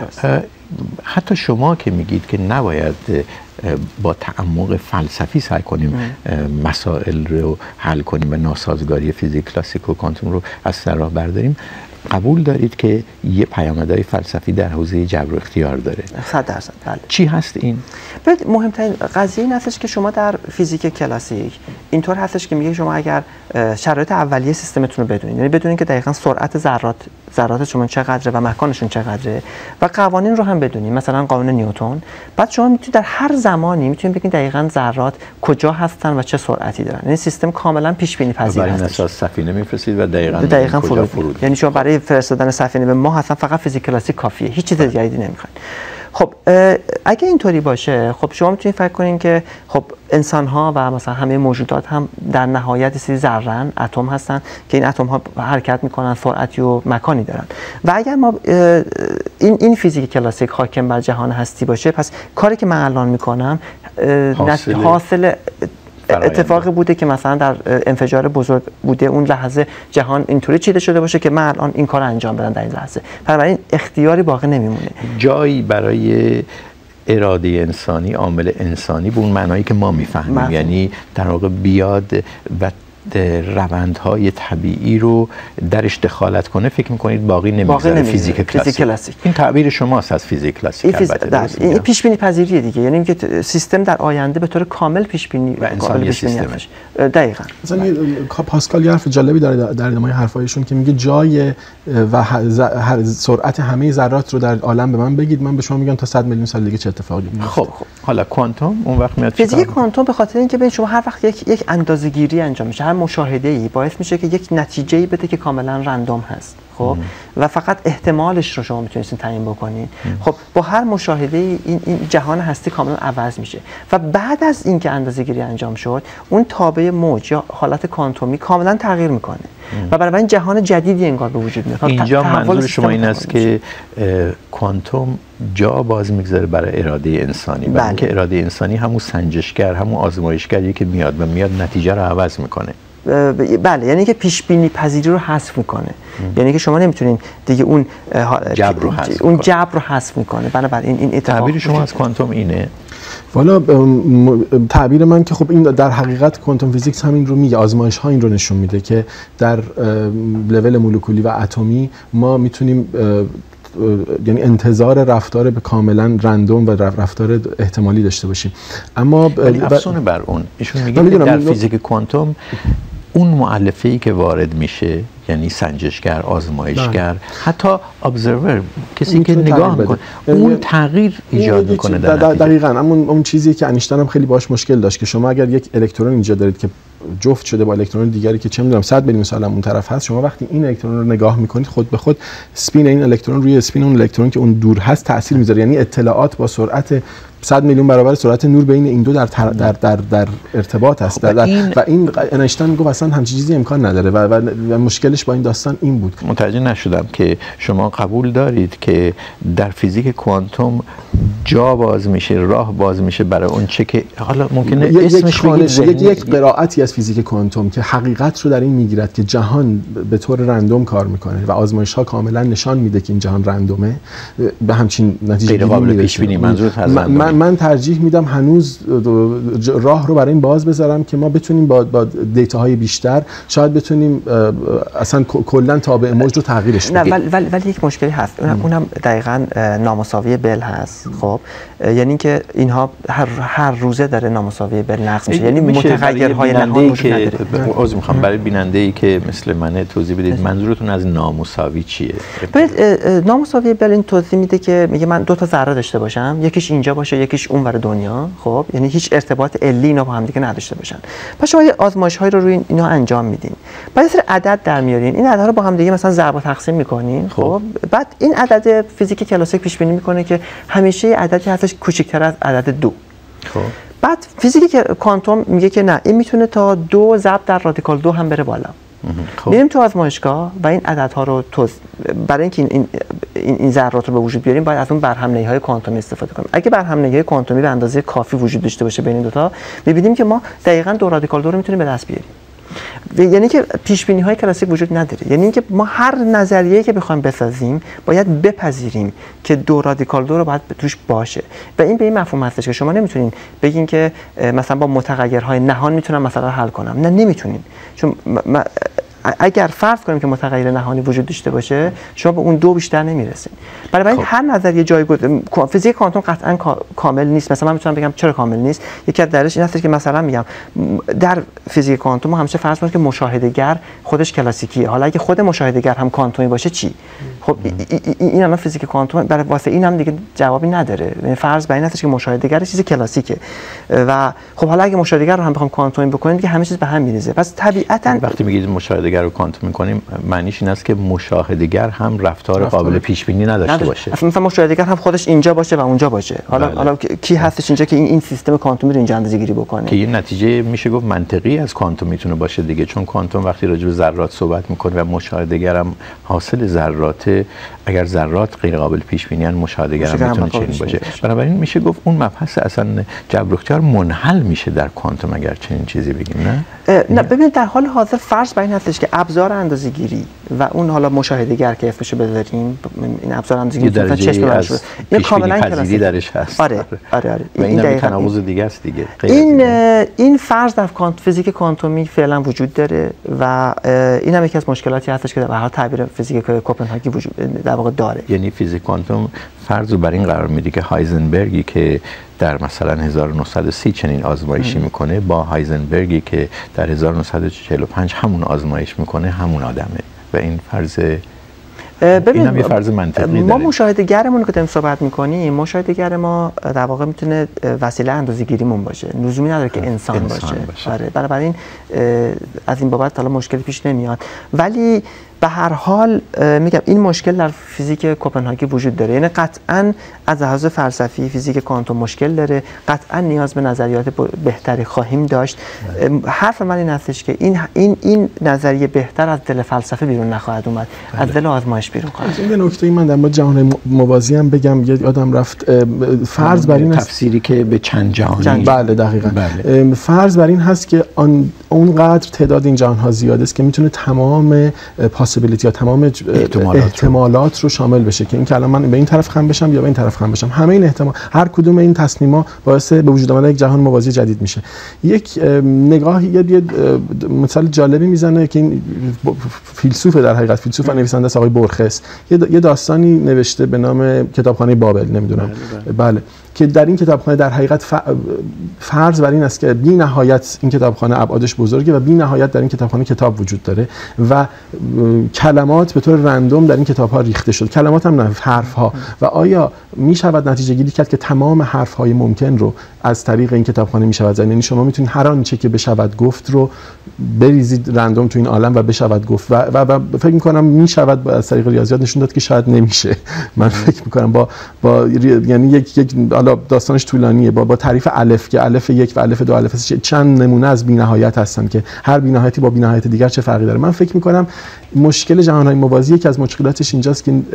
حتی شما که میگید که نباید با تعمق فلسفی سعی کنیم مسائل رو حل کنیم و ناسازگاری فیزیک کلاسیک و کوانتوم رو از سر راه برداریم، قبول دارید که یه پیامدهای فلسفی در حوزه جبر و اختیار داره؟ 100%. بله. چی هست این؟ مهمترین قضیه این هستش که شما در فیزیک کلاسیک اینطور هستش که میگه شما اگر شرایط اولیه سیستمتون رو بدونید، یعنی بدونید که دقیقاً سرعت ذرات شما چقدره و مکانشون چقدره و قوانین رو هم بدونید، مثلا قانون نیوتن، بعد شما میتونید در هر زمانی میتونید بگید دقیقاً ذرات کجا هستن و چه سرعتی دارن. یعنی سیستم کاملا پیش بینی پذیر هست. برای اساس سفینه میفرستید و دقیقاً فرود. یعنی شما برای فرستادن سفینه به ماه اصلا فقط فیزیک کلاسیک کافیه، هیچ چیز دیگه‌ای نمیخواید. خب اگه اینطوری باشه خب شما میتونید فکر کنین که خب انسان ها و مثلا همه موجودات هم در نهایت سری ذره‌ن، اتم هستن که این اتم ها حرکت میکنن، سرعتی و مکانی دارن و اگر ما این فیزیک کلاسیک حاکم بر جهان هستی باشه، پس کاری که من الان میکنم حاصل اتفاقی بوده که مثلا در انفجار بزرگ بوده، اون لحظه جهان اینطوری چیده شده باشه که من الان این کار انجام بدم در این لحظه. بنابراین اختیاری باقی نمیمونه، جایی برای اراده انسانی، عامل انسانی به اون معنایی که ما میفهمیم، یعنی در واقع بیاد و روندهای طبیعی رو درش دخالت کنه، فکر میکنید باقی نمیذاره فیزیک کلاسیک. این تعبیر شماست از فیزیک کلاسیک. این پیش بینی پذیریه دیگه، یعنی اینکه سیستم در آینده به طور کامل پیش بینی و انسان یه سیستمش. دقیقاً. مثلا پاسکال حرف جالبی داره در ادامه حرفایشون که میگه جای و سرعت همه ذرات رو در عالم به من بگید، من به شما میگم تا 100 میلیون سال دیگه چه اتفاقی میفته. خب حالا کوانتوم اون وقت میاد فیزیک کوانتوم به خاطر اینکه ببین شما هر وقت یک اندازه‌گیری انجام میشه، هر مشاهده‌ای باعث میشه که یک نتیجه‌ای بده که کاملا رندوم هست. خب و فقط احتمالش رو شما میتونید تعیین بکنید. خب با هر مشاهده این جهان هستی کاملا عوض میشه و بعد از اینکه اندازه‌گیری انجام شد اون تابع موج یا حالت کوانتومی کاملا تغییر میکنه و بنابراین جهان جدیدی انگار به وجود میاد. اینجا منظور شما این است که کوانتوم جا باز میگذاره برای اراده انسانی، برای اینکه اراده انسانی همون سنجشگر، همون آزمایشگری که میاد نتیجه رو عوض میکنه. بله، یعنی که پیش بینی پذیری رو حذف میکنه. یعنی که شما نمیتونین دیگه اون جبر رو حذف میکنه. بنابراین این تعبیر شما از کوانتوم اینه؟ والا تعبیر من که خب این در حقیقت کوانتوم فیزیکس همین رو میگه، آزمایش ها این رو نشون میده که در لول مولکولی و اتمی ما میتونیم یعنی انتظار رفتار به کاملا رندوم و رفتار احتمالی داشته باشیم. اما افسونه بر اون ایشون میگه که در فیزیک کوانتوم اون مؤلفه‌ای که وارد میشه، یعنی سنجشگر، آزمایشگر، حتی ابزرور، کسی که نگاه میکنه، اون تغییر ایجاد میکنه. دقیقاً اون چیزی که انیشتین هم خیلی باش مشکل داشت که شما اگر یک الکترون اینجا دارید که جفت شده با الکترون دیگری که چه میدونم 100 میلیون سال اون طرف هست، شما وقتی این الکترون رو نگاه میکنید خود به خود اسپین این الکترون روی اسپین اون الکترون که اون دور هست تاثیر میذاره. یعنی اطلاعات با سرعت 100 میلیون برابر سرعت نور بین این دو در ارتباط هست. و این اینشتین میگه اصلا همچین چیزی امکان نداره و مشکلش با این داستان این بود. متوجه نشدم که شما قبول دارید که در فیزیک کوانتوم جا باز میشه، راه باز میشه برای اون چه که حالا ممکنه اسمش یک قرائتی از فیزیک کوانتوم که حقیقت رو در این میگیرد که جهان به طور رندوم کار میکنه و آزمایش ها کاملا نشان میده که این جهان رندومه، به همچین نتیجه غیر قابل پیش بینی. من ترجیح میدم هنوز راه رو برای این باز بذارم که ما بتونیم با دیتاهای بیشتر شاید بتونیم اصلا کلا تابع موج رو تغییرش بدیم. نه ولی یک مشکلی هست، اونم دقیقاً نامساوی بل هست. خب یعنی که اینها هر روزه داره نامساوی بل نقص میشه، یعنی متغیرهای نهان وجود نداره. عذر میخوام برای بیننده‌ای که مثل منه توضیح بدید منظورتون از نامساوی چیه؟ نامساوی بل این توضیح میده که میگه من دو تا ذره داشته باشم، یکیش اینجا باشه یکیش اونور دنیا، خب یعنی هیچ ارتباط علی اینا با هم دیگه نداشته باشن. پس شما آزمایش‌هایی رو روی اینا انجام میدین، بعد سر عدد در میارین، این عددها رو با هم دیگه مثلا ضرب و تقسیم میکنین، خب بعد این عدد فیزیک کلاسیک پیش بینی میکنه که همیشه عددی هستش کوچکتر از عدد 2. خب بعد فیزیک کوانتوم میگه که نه، این میتونه تا 2 ضرب در رادیکال 2 هم بره بالا. میریم تو آزمایشگاه و این عددها رو برای اینکه این ذرات رو به وجود بیاریم باید از اون برهم‌نهی‌های کوانتومی استفاده کنیم. اگه برهم‌نهی‌های کوانتومی به اندازه کافی وجود داشته باشه بین این دو تا، می‌بینیم که ما دقیقاً 2 رادیکال 2 رو میتونیم به دست بیاریم. یعنی که پیش بینی های کلاسیک وجود نداره. یعنی اینکه ما هر نظریه‌ای که بخوایم بسازیم باید بپذیریم که 2 رادیکال 2 رو باید توش باشه و این به این مفهوم هستش که شما نمیتونین بگین که مثلا با متغیرهای نهان میتونم مسئله رو حل کنم. نه نمیتونین، چون اگر فرض کنیم که متغیر نهانی وجود داشته باشه شما به اون 2 بیشتر نمیرسین. برای هر نظریه جایگزین فیزیک کوانتوم قطعا کامل نیست. مثلا من میتونم بگم چرا کامل نیست، یکی از دلایلش این هست که مثلا میگم در فیزیک کوانتوم ما همیشه فرض کنیم که مشاهده‌گر خودش کلاسیکیه. حالا اگه خود مشاهده‌گر هم کوانتومی باشه چی؟ خب این هم فیزیک کوانتوم برای واسه این هم دیگه جوابی نداره. یعنی فرض بر این هست که مشاهده‌گر چیز کلاسیکه و خب حالا اگه مشاهده‌گر رو هم بخوام کوانتومی بکنیم دیگه همه چیز به هم میریزه. پس طبیعتاً وقتی میگید مشاهده‌گر رو کوانتوم می‌کنیم معنیش این است که مشاهده‌گر هم رفتار قابل پیش بینی نداشته باشه. مثلا مشاهده‌گر هم خودش اینجا باشه و اونجا باشه. حالا کی هستش اینجا که این سیستم کوانتومی رو اینجا اندازه‌گیری بکنه؟ که این نتیجه میشه گفت منطقی از کوانتوم میتونه باشه دیگه، چون کوانتوم وقتی راجع به ذرات صحبت میکنه و مشاهده‌گر هم حاصل ذرات، اگر ذرات غیر قابل پیش بینی ان مشاهده‌گر هم میتونه چنین باشه. بنابراین میشه گفت اون مبحث اصلا جبر و اختیار منحل میشه در کوانتوم اگر چنین چیزی بگیم. نه ببینید در حال حاضر فرض بر این هستش که ابزار اندازه‌گیری و اون حالا مشاهده‌گر که اسمشو بذاریم، این ابزار اندازه‌گیری مثلا چشم بنفش این کاملا پذیری درش هست. آره. و این هم تناقض دیگه است دیگه. این فرض در فیزیک کوانتومی فعلا وجود داره و این هم یکی از مشکلاتی هستش که در واقع تعبیر فیزیک کوپنهاگی وجود در واقع داره. یعنی فیزیک کوانتوم فرض رو بر این قرار میده که هایزنبرگی که در مثلا 1930 چنین آزمایشی میکنه با هایزنبرگی که در 1945 همون آزمایش میکنه همون آدمه و این فرض این هم یه فرض منطقی داره. ما مشاهده‌گرمون رو که داریم صحبت می‌کنیم، مشاهده‌گر ما در واقع میتونه وسیله اندازه‌گیریمون باشه، لزومی نداره که انسان باشه. آره بنابراین از این بابت حالا مشکلی پیش نمیاد، ولی به هر حال میگم این مشکل در فیزیک کوپنهاگی وجود داره. یعنی قطعاً از لحاظ فلسفی فیزیک کوانتوم مشکل داره، قطعاً نیاز به نظریات بهتری خواهیم داشت. حرف من این هستش که این نظریه بهتر از دل فلسفه بیرون نخواهد اومد، از دل آزمایش بیرون خواهد اومد. این نکته من در مورد جهان موازی هم بگم، یه آدم رفت فرض بر این تفسیری که به چند جهانی. بله دقیقاً. بله. فرض بر این هست که اونقدر تعداد این جهان ها زیاده است که میتونه تمام پاسیبیلیتی یا تمام احتمالات رو شامل بشه که این که الان من به این طرف خم بشم یا به این طرف خم بشم، همه این احتمال، هر کدوم این تصمیم‌ها باعث به وجود آمدن یک جهان موازی جدید میشه. یک نگاه یه مثال جالبی میزنه که این فیلسوف در حقیقت فیلسوف و نویسنده است آقای بورخس، یه داستانی نوشته به نام کتابخانه بابل، نمیدونم بله که در این کتابخانه در حقیقت فرض بر این است که بی نهایت این کتابخانه ابعادش بزرگه و بی نهایت در این کتابخانه کتاب وجود داره و کلمات به طور رندوم در این کتاب‌ها ریخته شد، کلمات هم نه، حرف‌ها، و آیا می شود نتیجه گیری کرد که تمام حرف‌های ممکن رو از طریق این کتابخانه میشود زد. یعنی شما میتونید هر آنچه که بشود گفت رو بریزید رندوم تو این عالم و بشود گفت و فکر میکنم میشود از طریق ریاضیات نشون داد که شاید نمیشه. من فکر میکنم با یعنی یک حالا داستانش طولانیه، با تعریف الف که الف 1 و الف 2 الف 3 چند نمونه از بی‌نهایت هستن که هر بی‌نهایتی با بی‌نهایت دیگر چه فرقی داره. من فکر میکنم مشکل جهان‌های موازی یکی از مشکلاتش اینجاست که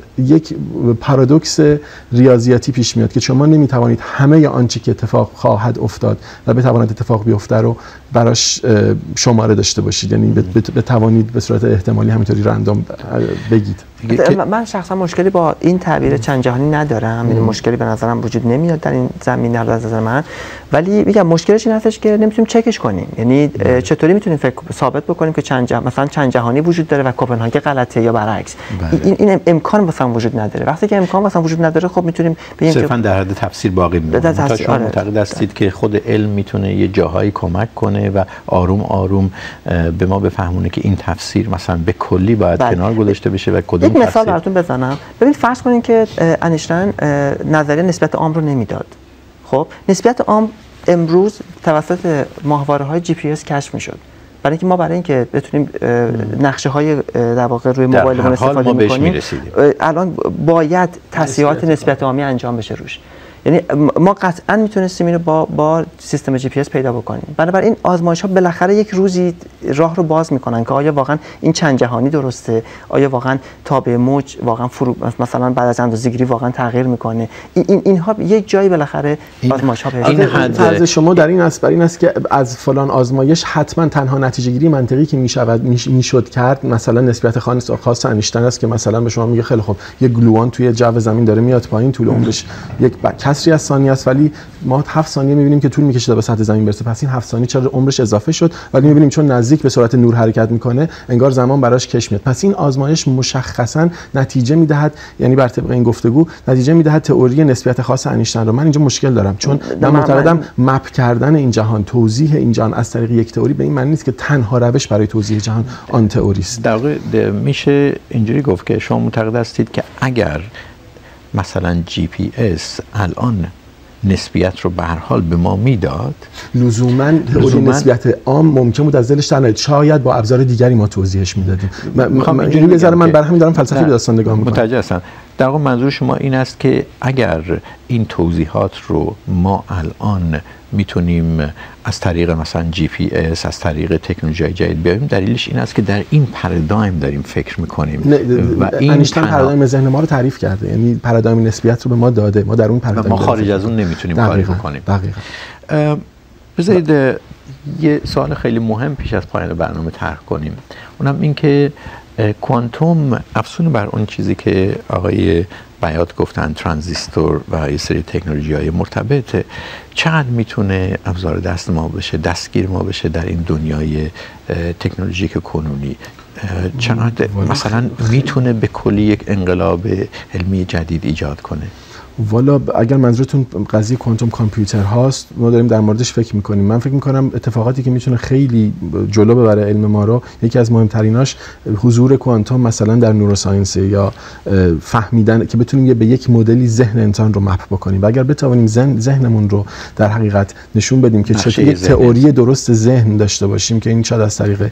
یک پارادوکس ریاضیاتی پیش میاد که شما نمیتوانید همه آنچه که اتفاق خواهد افتاد و بتواند اتفاق بیفته رو براش شماره داشته باشید، یعنی بتوانید به صورت احتمالی همینطوری رندوم بگید. من شخصا مشکلی با این تعبیر چند جهانی ندارم، یعنی مشکلی به نظرم وجود نمیاد در این زمینه از نظر من، ولی میگم مشکلش این هستش که نمیتونیم چکش کنیم. یعنی چطوری میتونیم ثابت بکنیم که مثلا چند جهانی وجود داره و کوپنهاگ غلطه یا برعکس؟ این امکان واسه وجود نداره. وقتی که امکان واسه وجود نداره خب میتونیم بگیم صرفا در حد تفسیر باقی میمونه. شما معتقد هستید که خود علم میتونه یه جاهایی کمک کنه و آروم آروم به ما بفهمونه که این تفسیر مثلا به کلی باید کنار گذاشته بشه و کدوم یک مثال براتون بزنم. ببینید فرض کنید که اینشتین نظریه نسبیت عام رو نمیداد. خب نسبیت عام امروز توسط ماهواره‌های جی پی اس کشف میشد. برای اینکه بتونیم نقشه‌های در واقع روی موبایلمون استفاده بکنیم الان باید تصحیحات نسبیت عامی انجام بشه روش. یعنی ما قطعا میتونستیم اینو با سیستم جی پی اس پیدا بکنیم. بنابراین آزمایش‌ها بالاخره یک روزی راه رو باز میکنن که آیا واقعا این چند جهانی درسته، آیا واقعا تابع موج واقعا مثلا بعد از اندازه‌گیری واقعا تغییر میکنه. اینها یک جایی بالاخره آزمایش‌ها پیدا فرض شما در این است که از فلان آزمایش حتما تنها نتیجه‌گیری منطقی که میشد کرد مثلا نسبیت خاص اینشتین است که مثلا به شما میگه خیلی خوب یک گلوان توی جو زمین داره میاد پایین، طول عمرش یک کسری از ثانیه است، ولی ما 7 ثانیه می‌بینیم که طول می‌کشه تا به سطح زمین برسه. پس این 7 ثانیه چرا عمرش اضافه شد؟ ولی می‌بینیم چون نزدیک به سرعت نور حرکت می‌کنه انگار زمان براش کش میاد. پس این آزمایش مشخصاً نتیجه می‌دهد، یعنی بر طبق این گفتگو نتیجه می‌دهد تئوری نسبیت خاص اینشتین رو. من اینجا مشکل دارم چون من معتقدم مپ کردن این جهان، توضیح این جهان از طریق یک تئوری به این معنی نیست که تنها روش برای توضیح جهان آن تئوری است. در واقع میشه اینجوری گفت که شما معتقد هستید که اگر مثلا جی پی اس الان نسبیت رو به هر حال به ما میداد، لزوما نسبیت عام ممکن بود از دلش در نیاد، شاید با ابزار دیگری ما توضیحش میدادیم. اینجوری بذارم من برای همین دارم فلسفی به داستان نگاه میکنم. متوجه هستم. در واقع منظور شما این است که اگر این توضیحات رو ما الان میتونیم از طریق مثلا جی پی اس، از طریق تکنولوژی جدید بیاریم، دلیلش این است که در این پارادایم داریم فکر میکنیم و این اینشتین پارادایم ذهن ما رو تعریف کرده، یعنی پارادایم نسبیت رو به ما داده، ما در اون پارادایم ما خارج از اون نمیتونیم کاری بکنیم. دقیقاً. بذارید یه سوال خیلی مهم پیش از پایان برنامه طرح کنیم، اونم این که کوانتوم افزون بر اون چیزی که آقای بیات گفتن، ترانزیستور و یه سری تکنولوژی‌های مرتبط، چقدر میتونه ابزار دست ما بشه، دستگیر ما بشه در این دنیای تکنولوژیک کنونی؟ چقدر مثلا میتونه به کلی یک انقلاب علمی جدید ایجاد کنه؟ والا اگر منظورتون قضیه کوانتوم کامپیوتر هاست، ما داریم در موردش فکر میکنیم. من فکر میکنم اتفاقاتی که میتونه خیلی جلو ببره علم ما رو، یکی از مهمتریناش حضور کوانتوم مثلا در نوروساینس یا فهمیدن که بتونیم به یک مدلی ذهن انسان رو مپ بکنیم و اگر بتوانیم ذهنمون رو در حقیقت نشون بدیم که چطور یک تئوری درست ذهن داشته باشیم که این شاید از طریق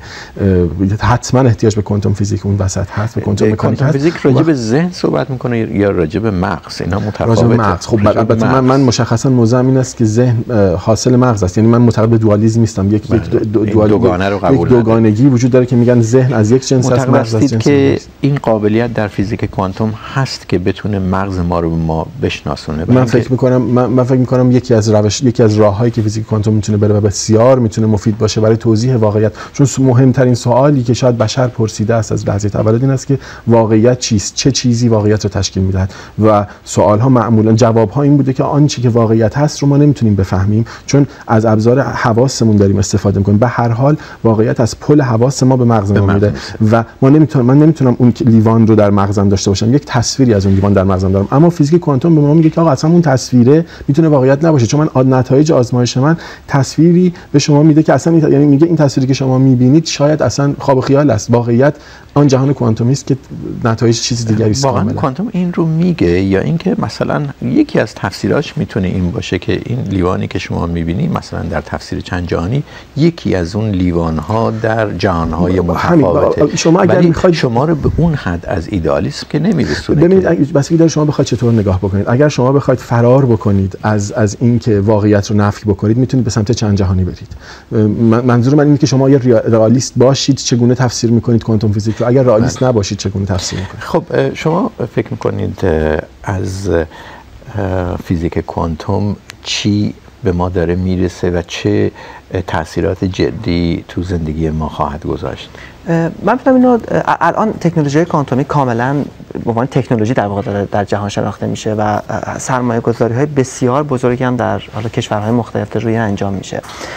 حتما احتیاج به کوانتوم فیزیک اون وسط هست، به کوانتوم مکانیک هست. فیزیک راجع به ذهن صحبت میکنه یا راجع به مغز؟ اینا مغز. خب البته من مشخصا موضوعم این است که ذهن حاصل مغز است، یعنی من معتقد به دوالیسم نیستم. یک دوگانه رو قبول یک دوگانگی وجود داره که میگن ذهن از یک جنس است، مغز از جنس که این قابلیت در فیزیک کوانتوم هست که بتونه مغز ما رو به ما بشناسونه. من فکر میکنم یکی از راههایی که فیزیک کوانتوم میتونه بره و بسیار میتونه مفید باشه برای توضیح واقعیت، چون مهمترین سوالی که شاید بشر پرسیده است از لحظه تولد این است که واقعیت چیست، چه چیزی واقعیت رو تشکیل میدهد و سوالها معمولا جوابها این بوده که آنچه که واقعیت هست رو ما نمیتونیم بفهمیم چون از ابزار حواسمون داریم استفاده میکنیم. به هر حال واقعیت از پل حواس ما به مغز ما میده و من نمیتونم اون لیوان رو در مغزم داشته باشم، یک تصویری از اون لیوان در مغزم دارم، اما فیزیک کوانتوم به ما میگه که آقا اصلا اون تصویره میتونه واقعیت نباشه، چون من نتایج آزمایش من تصویری به شما میده که اصلا یعنی میگه این تصویری که شما میبینید شاید اصلا خواب و خیال است، واقعیت آن جهان کوانتومی است که نتایج چیز دیگری است. واقعا کوانتوم این رو میگه یا اینکه مثلا مثلا یکی از تفسیراش میتونه این باشه که این لیوانی که شما میبینید مثلا در تفسیر چند جهانی یکی از اون لیوان‌ها در جهان‌های متفاوته. شما اگر میخواید شما رو به اون حد از ایدئالیسم که نمیرسونه. ببینید بس که شما بخواید چطور نگاه بکنید. اگر شما بخواید فرار بکنید از این که واقعیت رو نفی بکنید میتونید به سمت چند جهانی برید. منظور من اینه که شما یه رئالیست باشید چگونه تفسیر میکنید کوانتوم فیزیک رو، اگر رئالیست نباشید چگونه تفسیر میکنید. خب شما فکر میکنید از فیزیک کوانتوم چی به ما داره میرسه و چه تاثیرات جدی تو زندگی ما خواهد گذاشت؟ من فکر اینو الان تکنولوژی کوانتومی کاملا به عنوان تکنولوژی در واقع در جهان شناخته میشه و سرمایه‌گذاری‌های بسیار بزرگی هم در حالا کشورهای مختلف روی انجام میشه.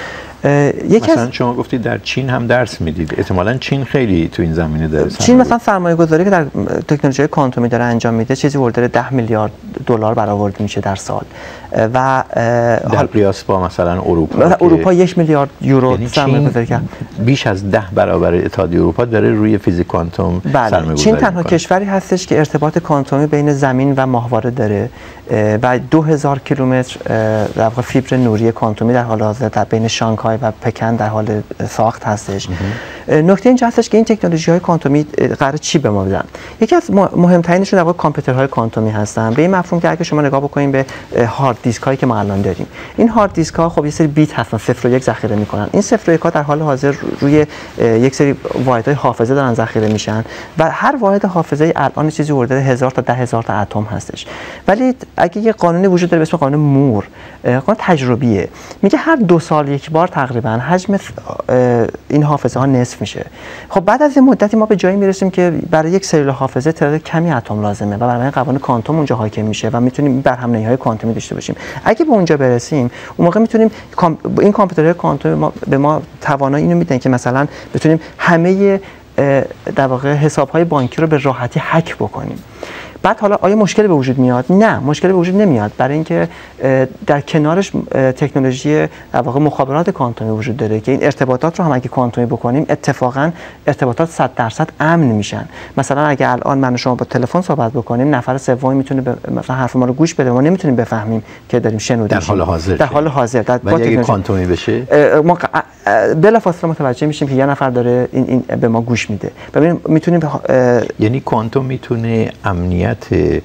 مثلا شما گفتید در چین هم درس میدید، احتمالاً چین خیلی تو این زمینه داره. چین مثلا سرمایه گذاری که در تکنولوژی کوانتومی داره انجام میده چیزی حدود 10 میلیارد دلار برآورده میشه در سال و در قیاس با مثلا اروپا 1 میلیارد یورو سرمایه گذاری کرد. بیش از 10 برابر اتحادیه اروپا داره روی فیزیک کوانتوم سرمایه گذاری. چین تنها کشوری هستش که ارتباط کوانتومی بین زمین و ماهواره داره و 2000 کیلومتر در واقع فیبر نوری کوانتومی در حال حاضر در بین شانگهای و پکن در حال ساخت هستش. نکته اینجا هستش که این تکنولوژی‌های کوانتومی قرار چی به ما بدن؟ یکی از مهم‌ترینشون در واقع کامپیوترهای کوانتومی هستن. به این مفهوم که اگه شما نگاه بکنید به هارد دیسک هایی که ما الان داریم، این هارد دیسک ها خب یه سری بیت هستن، 0 و 1 ذخیره میکنن. این 0 و 1 ها در حال حاضر روی یک سری واحدهای حافظه دارن ذخیره میشن و هر واحد حافظه الان چیزی حدود 1000 تا 10000 تا اتم هستش. ولی اگه یه قانونی وجود داره به اسم قانون مور، قانون تجربیه، میگه هر 2 سال یک بار تقریبا حجم این حافظه ها نصف میشه. خب بعد از این مدتی ما به جایی میرسیم که برای یک سلول حافظه تعداد کمی اتم لازمه و برای قوانین کوانتوم اونجا حاکم میشه و میتونیم برهم‌نهی‌های کوانتومی داشته باشیم. اگه به اونجا برسیم اون موقع میتونیم این کامپیوترهای کوانتومی به ما توانایی اینو میدن که مثلا بتونیم همه در واقع حساب‌های بانکی رو به راحتی هک بکنیم. بعد حالا آیا مشکلی به وجود میاد؟ نه، مشکلی به وجود نمیاد، برای اینکه در کنارش تکنولوژی در واقع مخابرات کوانتومی وجود داره که این ارتباطات رو هم اگه کوانتومی بکنیم اتفاقا ارتباطات 100% امن میشن. مثلا اگه الان من و شما با تلفن صحبت بکنیم، نفر سومی میتونه مثلا حرف ما رو گوش بده، ما نمیتونیم بفهمیم که داریم شنوده در حال حاضر با اگه کوانتومی بشه ما بلافاصله متوجه میشیم که یه نفر داره این به ما گوش میده. ببینیم میتونیم یعنی کوانتوم میتونه امنیت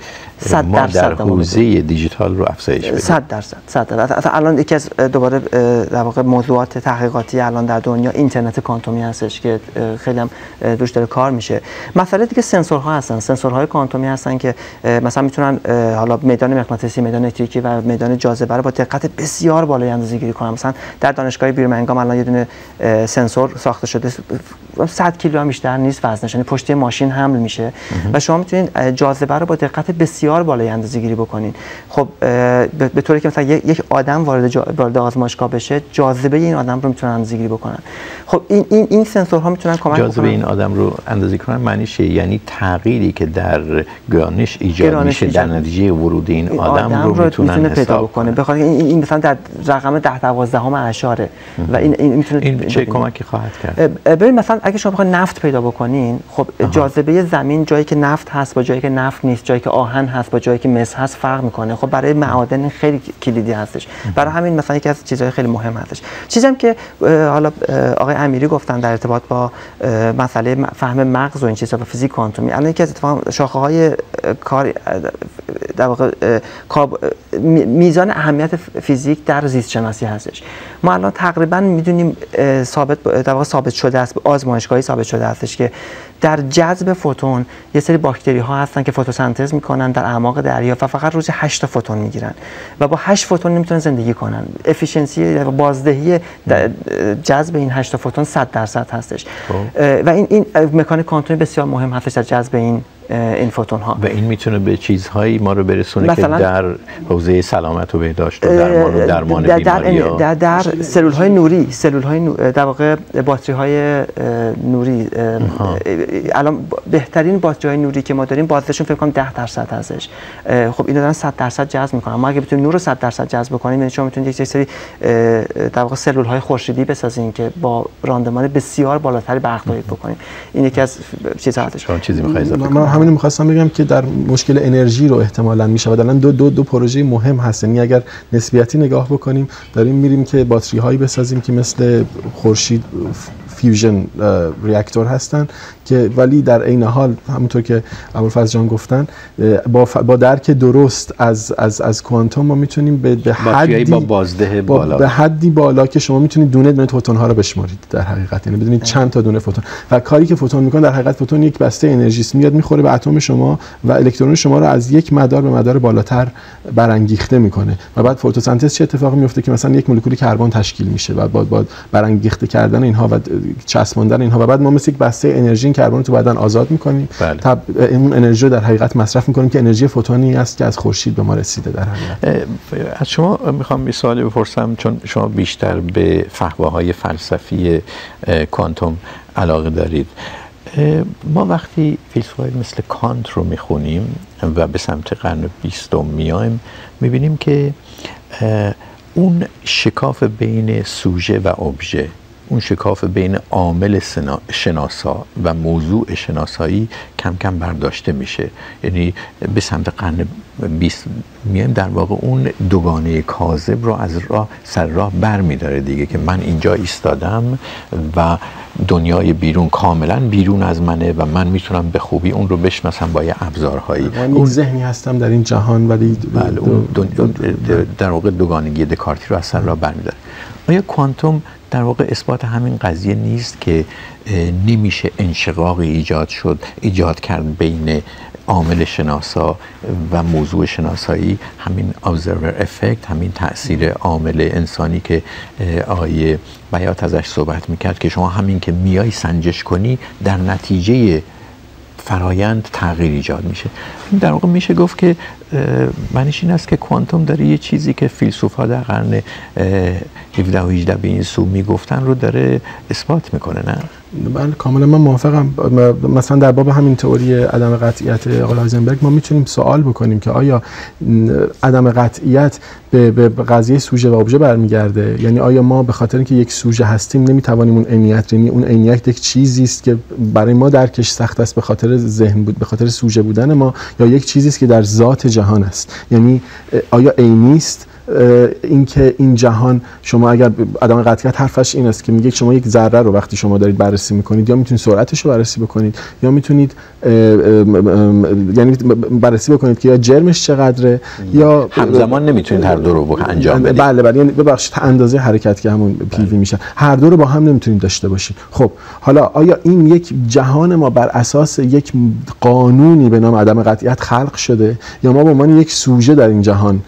ما در حوزه دیجیتال رو افزایش بده. 100%. الان یکی از دوباره در واقع موضوعات تحقیقاتی الان در دنیا اینترنت کوانتومی هستش که خیلی هم روش داره کار میشه. مسئله دیگه سنسورها هستن، سنسورهای کوانتومی هستن که مثلا میتونن حالا میدان مغناطیسی، میدان الکتریکی و میدان جاذبه رو با دقت بسیار بالای اندازه‌گیری کنن. مثلا در دانشگاه بیرمنگام الان یه دونه سنسور ساخته شده 100 کیلو هم بیشتر نیست وزنش، یعنی پشت ماشین حمل میشه و شما میتونید جاذبه رو با دقت بسیار بالای اندازه‌گیری بکنین. خب به طوری که مثلا یک آدم وارد آزمایشگاه بشه، جاذبه این آدم رو میتونن اندازه‌گیری بکنن. خب این سنسورها میتونن کمک بکنن. جاذبه این آدم رو اندازه‌گیری کنن معنیش چیه؟ یعنی تغییری که در گرانش ایجاد میشه در نتیجه ورود این آدم رو میتونن پیدا بکنه. بخاطر این مثلا در رقم 10-12 اعشاره و این میتونه این چه کمکی خواهد کرد؟ ببین مثلا اگه شما بخواید نفت پیدا بکنین، خب جاذبه زمین جایی که نفت هست با جایی که نفت نیست، جایی که آهن هست با جایی که مس هست فرق میکنه. خب برای معادن خیلی کلیدی هستش. برای همین مثلا یکی از چیزهای خیلی مهم هستش. چیزی هم که حالا آقای امیری گفتن در ارتباط با مسئله فهم مغز و این چیزها و فیزیک کوانتومی، الان یکی از شاخه‌های کار در واقع میزان اهمیت فیزیک در زیست شناسی هستش. ما الان تقریبا میدونیم ثابت شده است، آزمایشگاهی ثابت شده هستش که در جذب فوتون یه سری باکتری ها هستن که فتوسنتز میکنن در اعماق دریا و فقط روزی 8 تا فوتون میگیرن و با 8 فوتون نمیتونن زندگی کنن. افیشنسی و بازدهی جذب این 8 تا فوتون 100% هستش. و این مکانیک کوانتومی بسیار مهم هستش در جذب این فوتون ها و این میتونه به چیزهایی ما رو برسونه که در حوزه سلامت و بهداشت و درمان بیماری‌ها در سلول های نوری، در واقع باتری های نوری، الان بهترین باتری های نوری که ما داریم بازدهیشون فکر کنم 10% هستش. خب اینا دارن 100% جذب میکنن. ما اگه بتونیم نور رو 100% جذب بکنیم، یعنی شما میتونید یک سری در واقع سلول های خورشیدی بسازین که با راندمان بسیار بالاتری برق تولید بکنیم. این یکی از چیزها هستش. چیزی می‌خواید اضافه کنید؟ همین می‌خواستم بگم که در مشکل انرژی رو احتمالاً میشه و الان دو پروژه مهم هست. یعنی اگر نسبیتی نگاه بکنیم داریم میریم که باتری‌هایی بسازیم که مثل خورشید فیوژن ریاکتور هستن که ولی در عین حال همونطور که ابوالفضل جان گفتن با درک درست از کوانتوم ما میتونیم به حدی با بازده بالا به حدی بالا که شما میتونید دونه دونه فوتون ها رو بشمارید در حقیقت، یعنی بدونید چند تا دونه فوتون و کاری که فوتون میکنه در حقیقت فوتون یک بسته انرژی است، میاد میخوره به اتم شما و الکترون شما رو از یک مدار به مدار بالاتر برانگیخته میکنه و بعد فتوسنتز چه اتفاقی میفته که مثلا یک مولکول کربن تشکیل میشه و با برانگیخته کردن اینها و چسباندن اینها و بعد ما مثل یک بسته انرژی کربن تو بدن آزاد میکنیم. اون انرژی رو در حقیقت مصرف میکنیم که انرژی فوتونی است که از خورشید به ما رسیده. در حقیقت از شما میخوام یه سوالی بپرسم، چون شما بیشتر به فحواهای فلسفی کوانتوم علاقه دارید. ما وقتی فیلسوفای مثل کانت رو میخونیم و به سمت قرن 20 میایم میبینیم که اون شکاف بین سوژه و ابژه، اون شکاف بین عامل شناسا و موضوع شناسایی کم کم برداشته میشه. یعنی به سمت قرن 20 میایم در واقع اون دوگانه کاذب رو از سر راه بر میداره دیگه که من اینجا ایستادم و دنیای بیرون کاملا بیرون از منه و من میتونم به خوبی اون رو بشناسم با یه ابزارهایی. اون ذهنی هستم در این جهان ولی در واقع دوگانگی دکارتی رو از سر راه بر میداره. آیا کوانتوم در واقع اثبات همین قضیه نیست که نمیشه انشقاقی ایجاد کرد بین عامل شناسا و موضوع شناسایی، همین observer effect، همین تأثیر عامل انسانی که آقای بیات ازش صحبت میکرد که شما همین که میای سنجش کنی در نتیجه فرایند تغییر ایجاد میشه. در واقع میشه گفت که معنیش این است که کوانتوم داره یه چیزی که فیلسوفا در قرن 17 و 18 به این سو میگفتن رو داره اثبات میکنه. نه؟ بله کاملا من موافقم. مثلا در باب همین تئوری عدم قطعیت آقای هایزنبرگ ما میتونیم سوال بکنیم که آیا عدم قطعیت به قضیه سوژه و ابژه برمیگرده؟ یعنی آیا ما به خاطر اینکه یک سوژه هستیم نمیتوانیم اون عینیت، یعنی اون عینیت یک چیزی است که برای ما درکش سخت است به خاطر ذهن بود، به خاطر سوژه بودن ما، یا یک چیزی است که در ذات جهان است؟ یعنی آیا عینی است اینکه این جهان شما اگر عدم قطعیت حرفش این است که میگه شما یک ذره رو وقتی شما دارید بررسی میکنید یا میتونید سرعتش رو بررسی بکنید یا میتونید یعنی بررسی بکنید که یا جرمش چقدره یا همزمان نمیتونید هر دو رو انجام بدید. بله یعنی ببخشید اندازه حرکت که همون پیوی میشه، هر دو رو با هم نمیتونید داشته باشید. خب حالا آیا این یک جهان ما بر اساس یک قانونی به نام عدم قطعیت خلق شده یا ما به عنوان یک سوژه در این جهان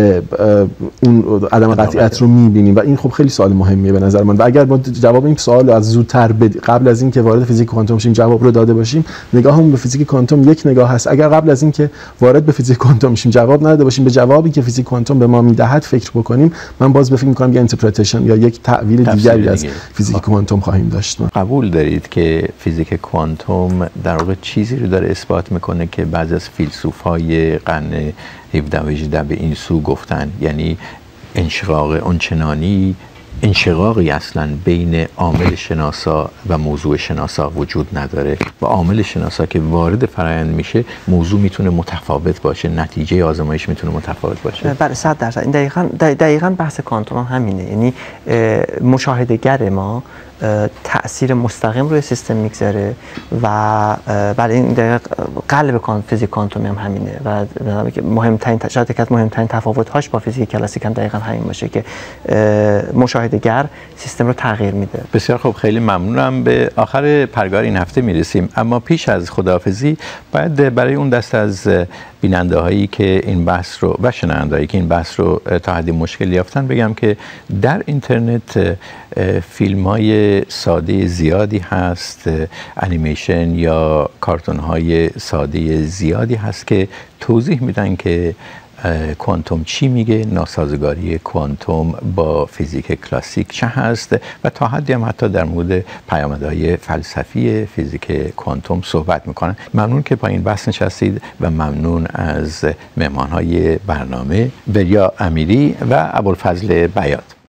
اون عدم قطعیت رو می‌بینیم؟ و این خب خیلی سوال مهمیه به نظر من و اگر ما جواب این سوال از زودتر قبل از اینکه وارد فیزیک کوانتوم شیم جواب رو داده باشیم، نگاهمون به فیزیک کوانتوم یک نگاه هست. اگر قبل از اینکه وارد به فیزیک کوانتوم شیم جواب نداده باشیم به جوابی که فیزیک کوانتوم به ما میدهد فکر بکنیم، من باز به فکر می‌کنم یه اینترپریتیشن یا یک تعبیر دیگری از فیزیک کوانتوم خواهیم داشت. قبول دارید که فیزیک کوانتوم در واقع چیزی رو داره اثبات میکنه که بعضی از فیلسوفای قرن 17 و 18 به این سو گفتن، یعنی انشقاق اونچنانی انشقاقی اصلا بین عامل شناسا و موضوع شناسا وجود نداره و عامل شناسا که وارد فرآیند میشه موضوع میتونه متفاوت باشه، نتیجه آزمایش میتونه متفاوت باشه. بله 100%. این دقیقاً بحث کوانتوم همینه. یعنی مشاهده‌گر ما تأثیر مستقیم روی سیستم میگذاره و برای این دقیق قلب فیزیک کوانتومی هم همینه و مهمترین شاید یکی از مهمترین تفاوت‌هاش با فیزیک کلاسیک هم دقیقاً همین باشه که مشاهده‌گر سیستم رو تغییر میده. بسیار خوب، خیلی ممنونم. به آخر پرگار این هفته میرسیم، اما پیش از خداحافظی باید برای اون دست از بیننده هایی که این بحث رو و شنونده هایی که این بحث رو تا حدی مشکل یافتن بگم که در اینترنت فیلم های ساده زیادی هست، انیمیشن یا کارتون های ساده زیادی هست که توضیح میدن که کوانتوم چی میگه، ناسازگاری کوانتوم با فیزیک کلاسیک چه هست و تا حدی هم حتی در مورد پیامدهای فلسفی فیزیک کوانتوم صحبت میکنن. ممنون که با این بحث نشستید و ممنون از مهمانهای برنامه وریا امیری و ابوالفضل بیات.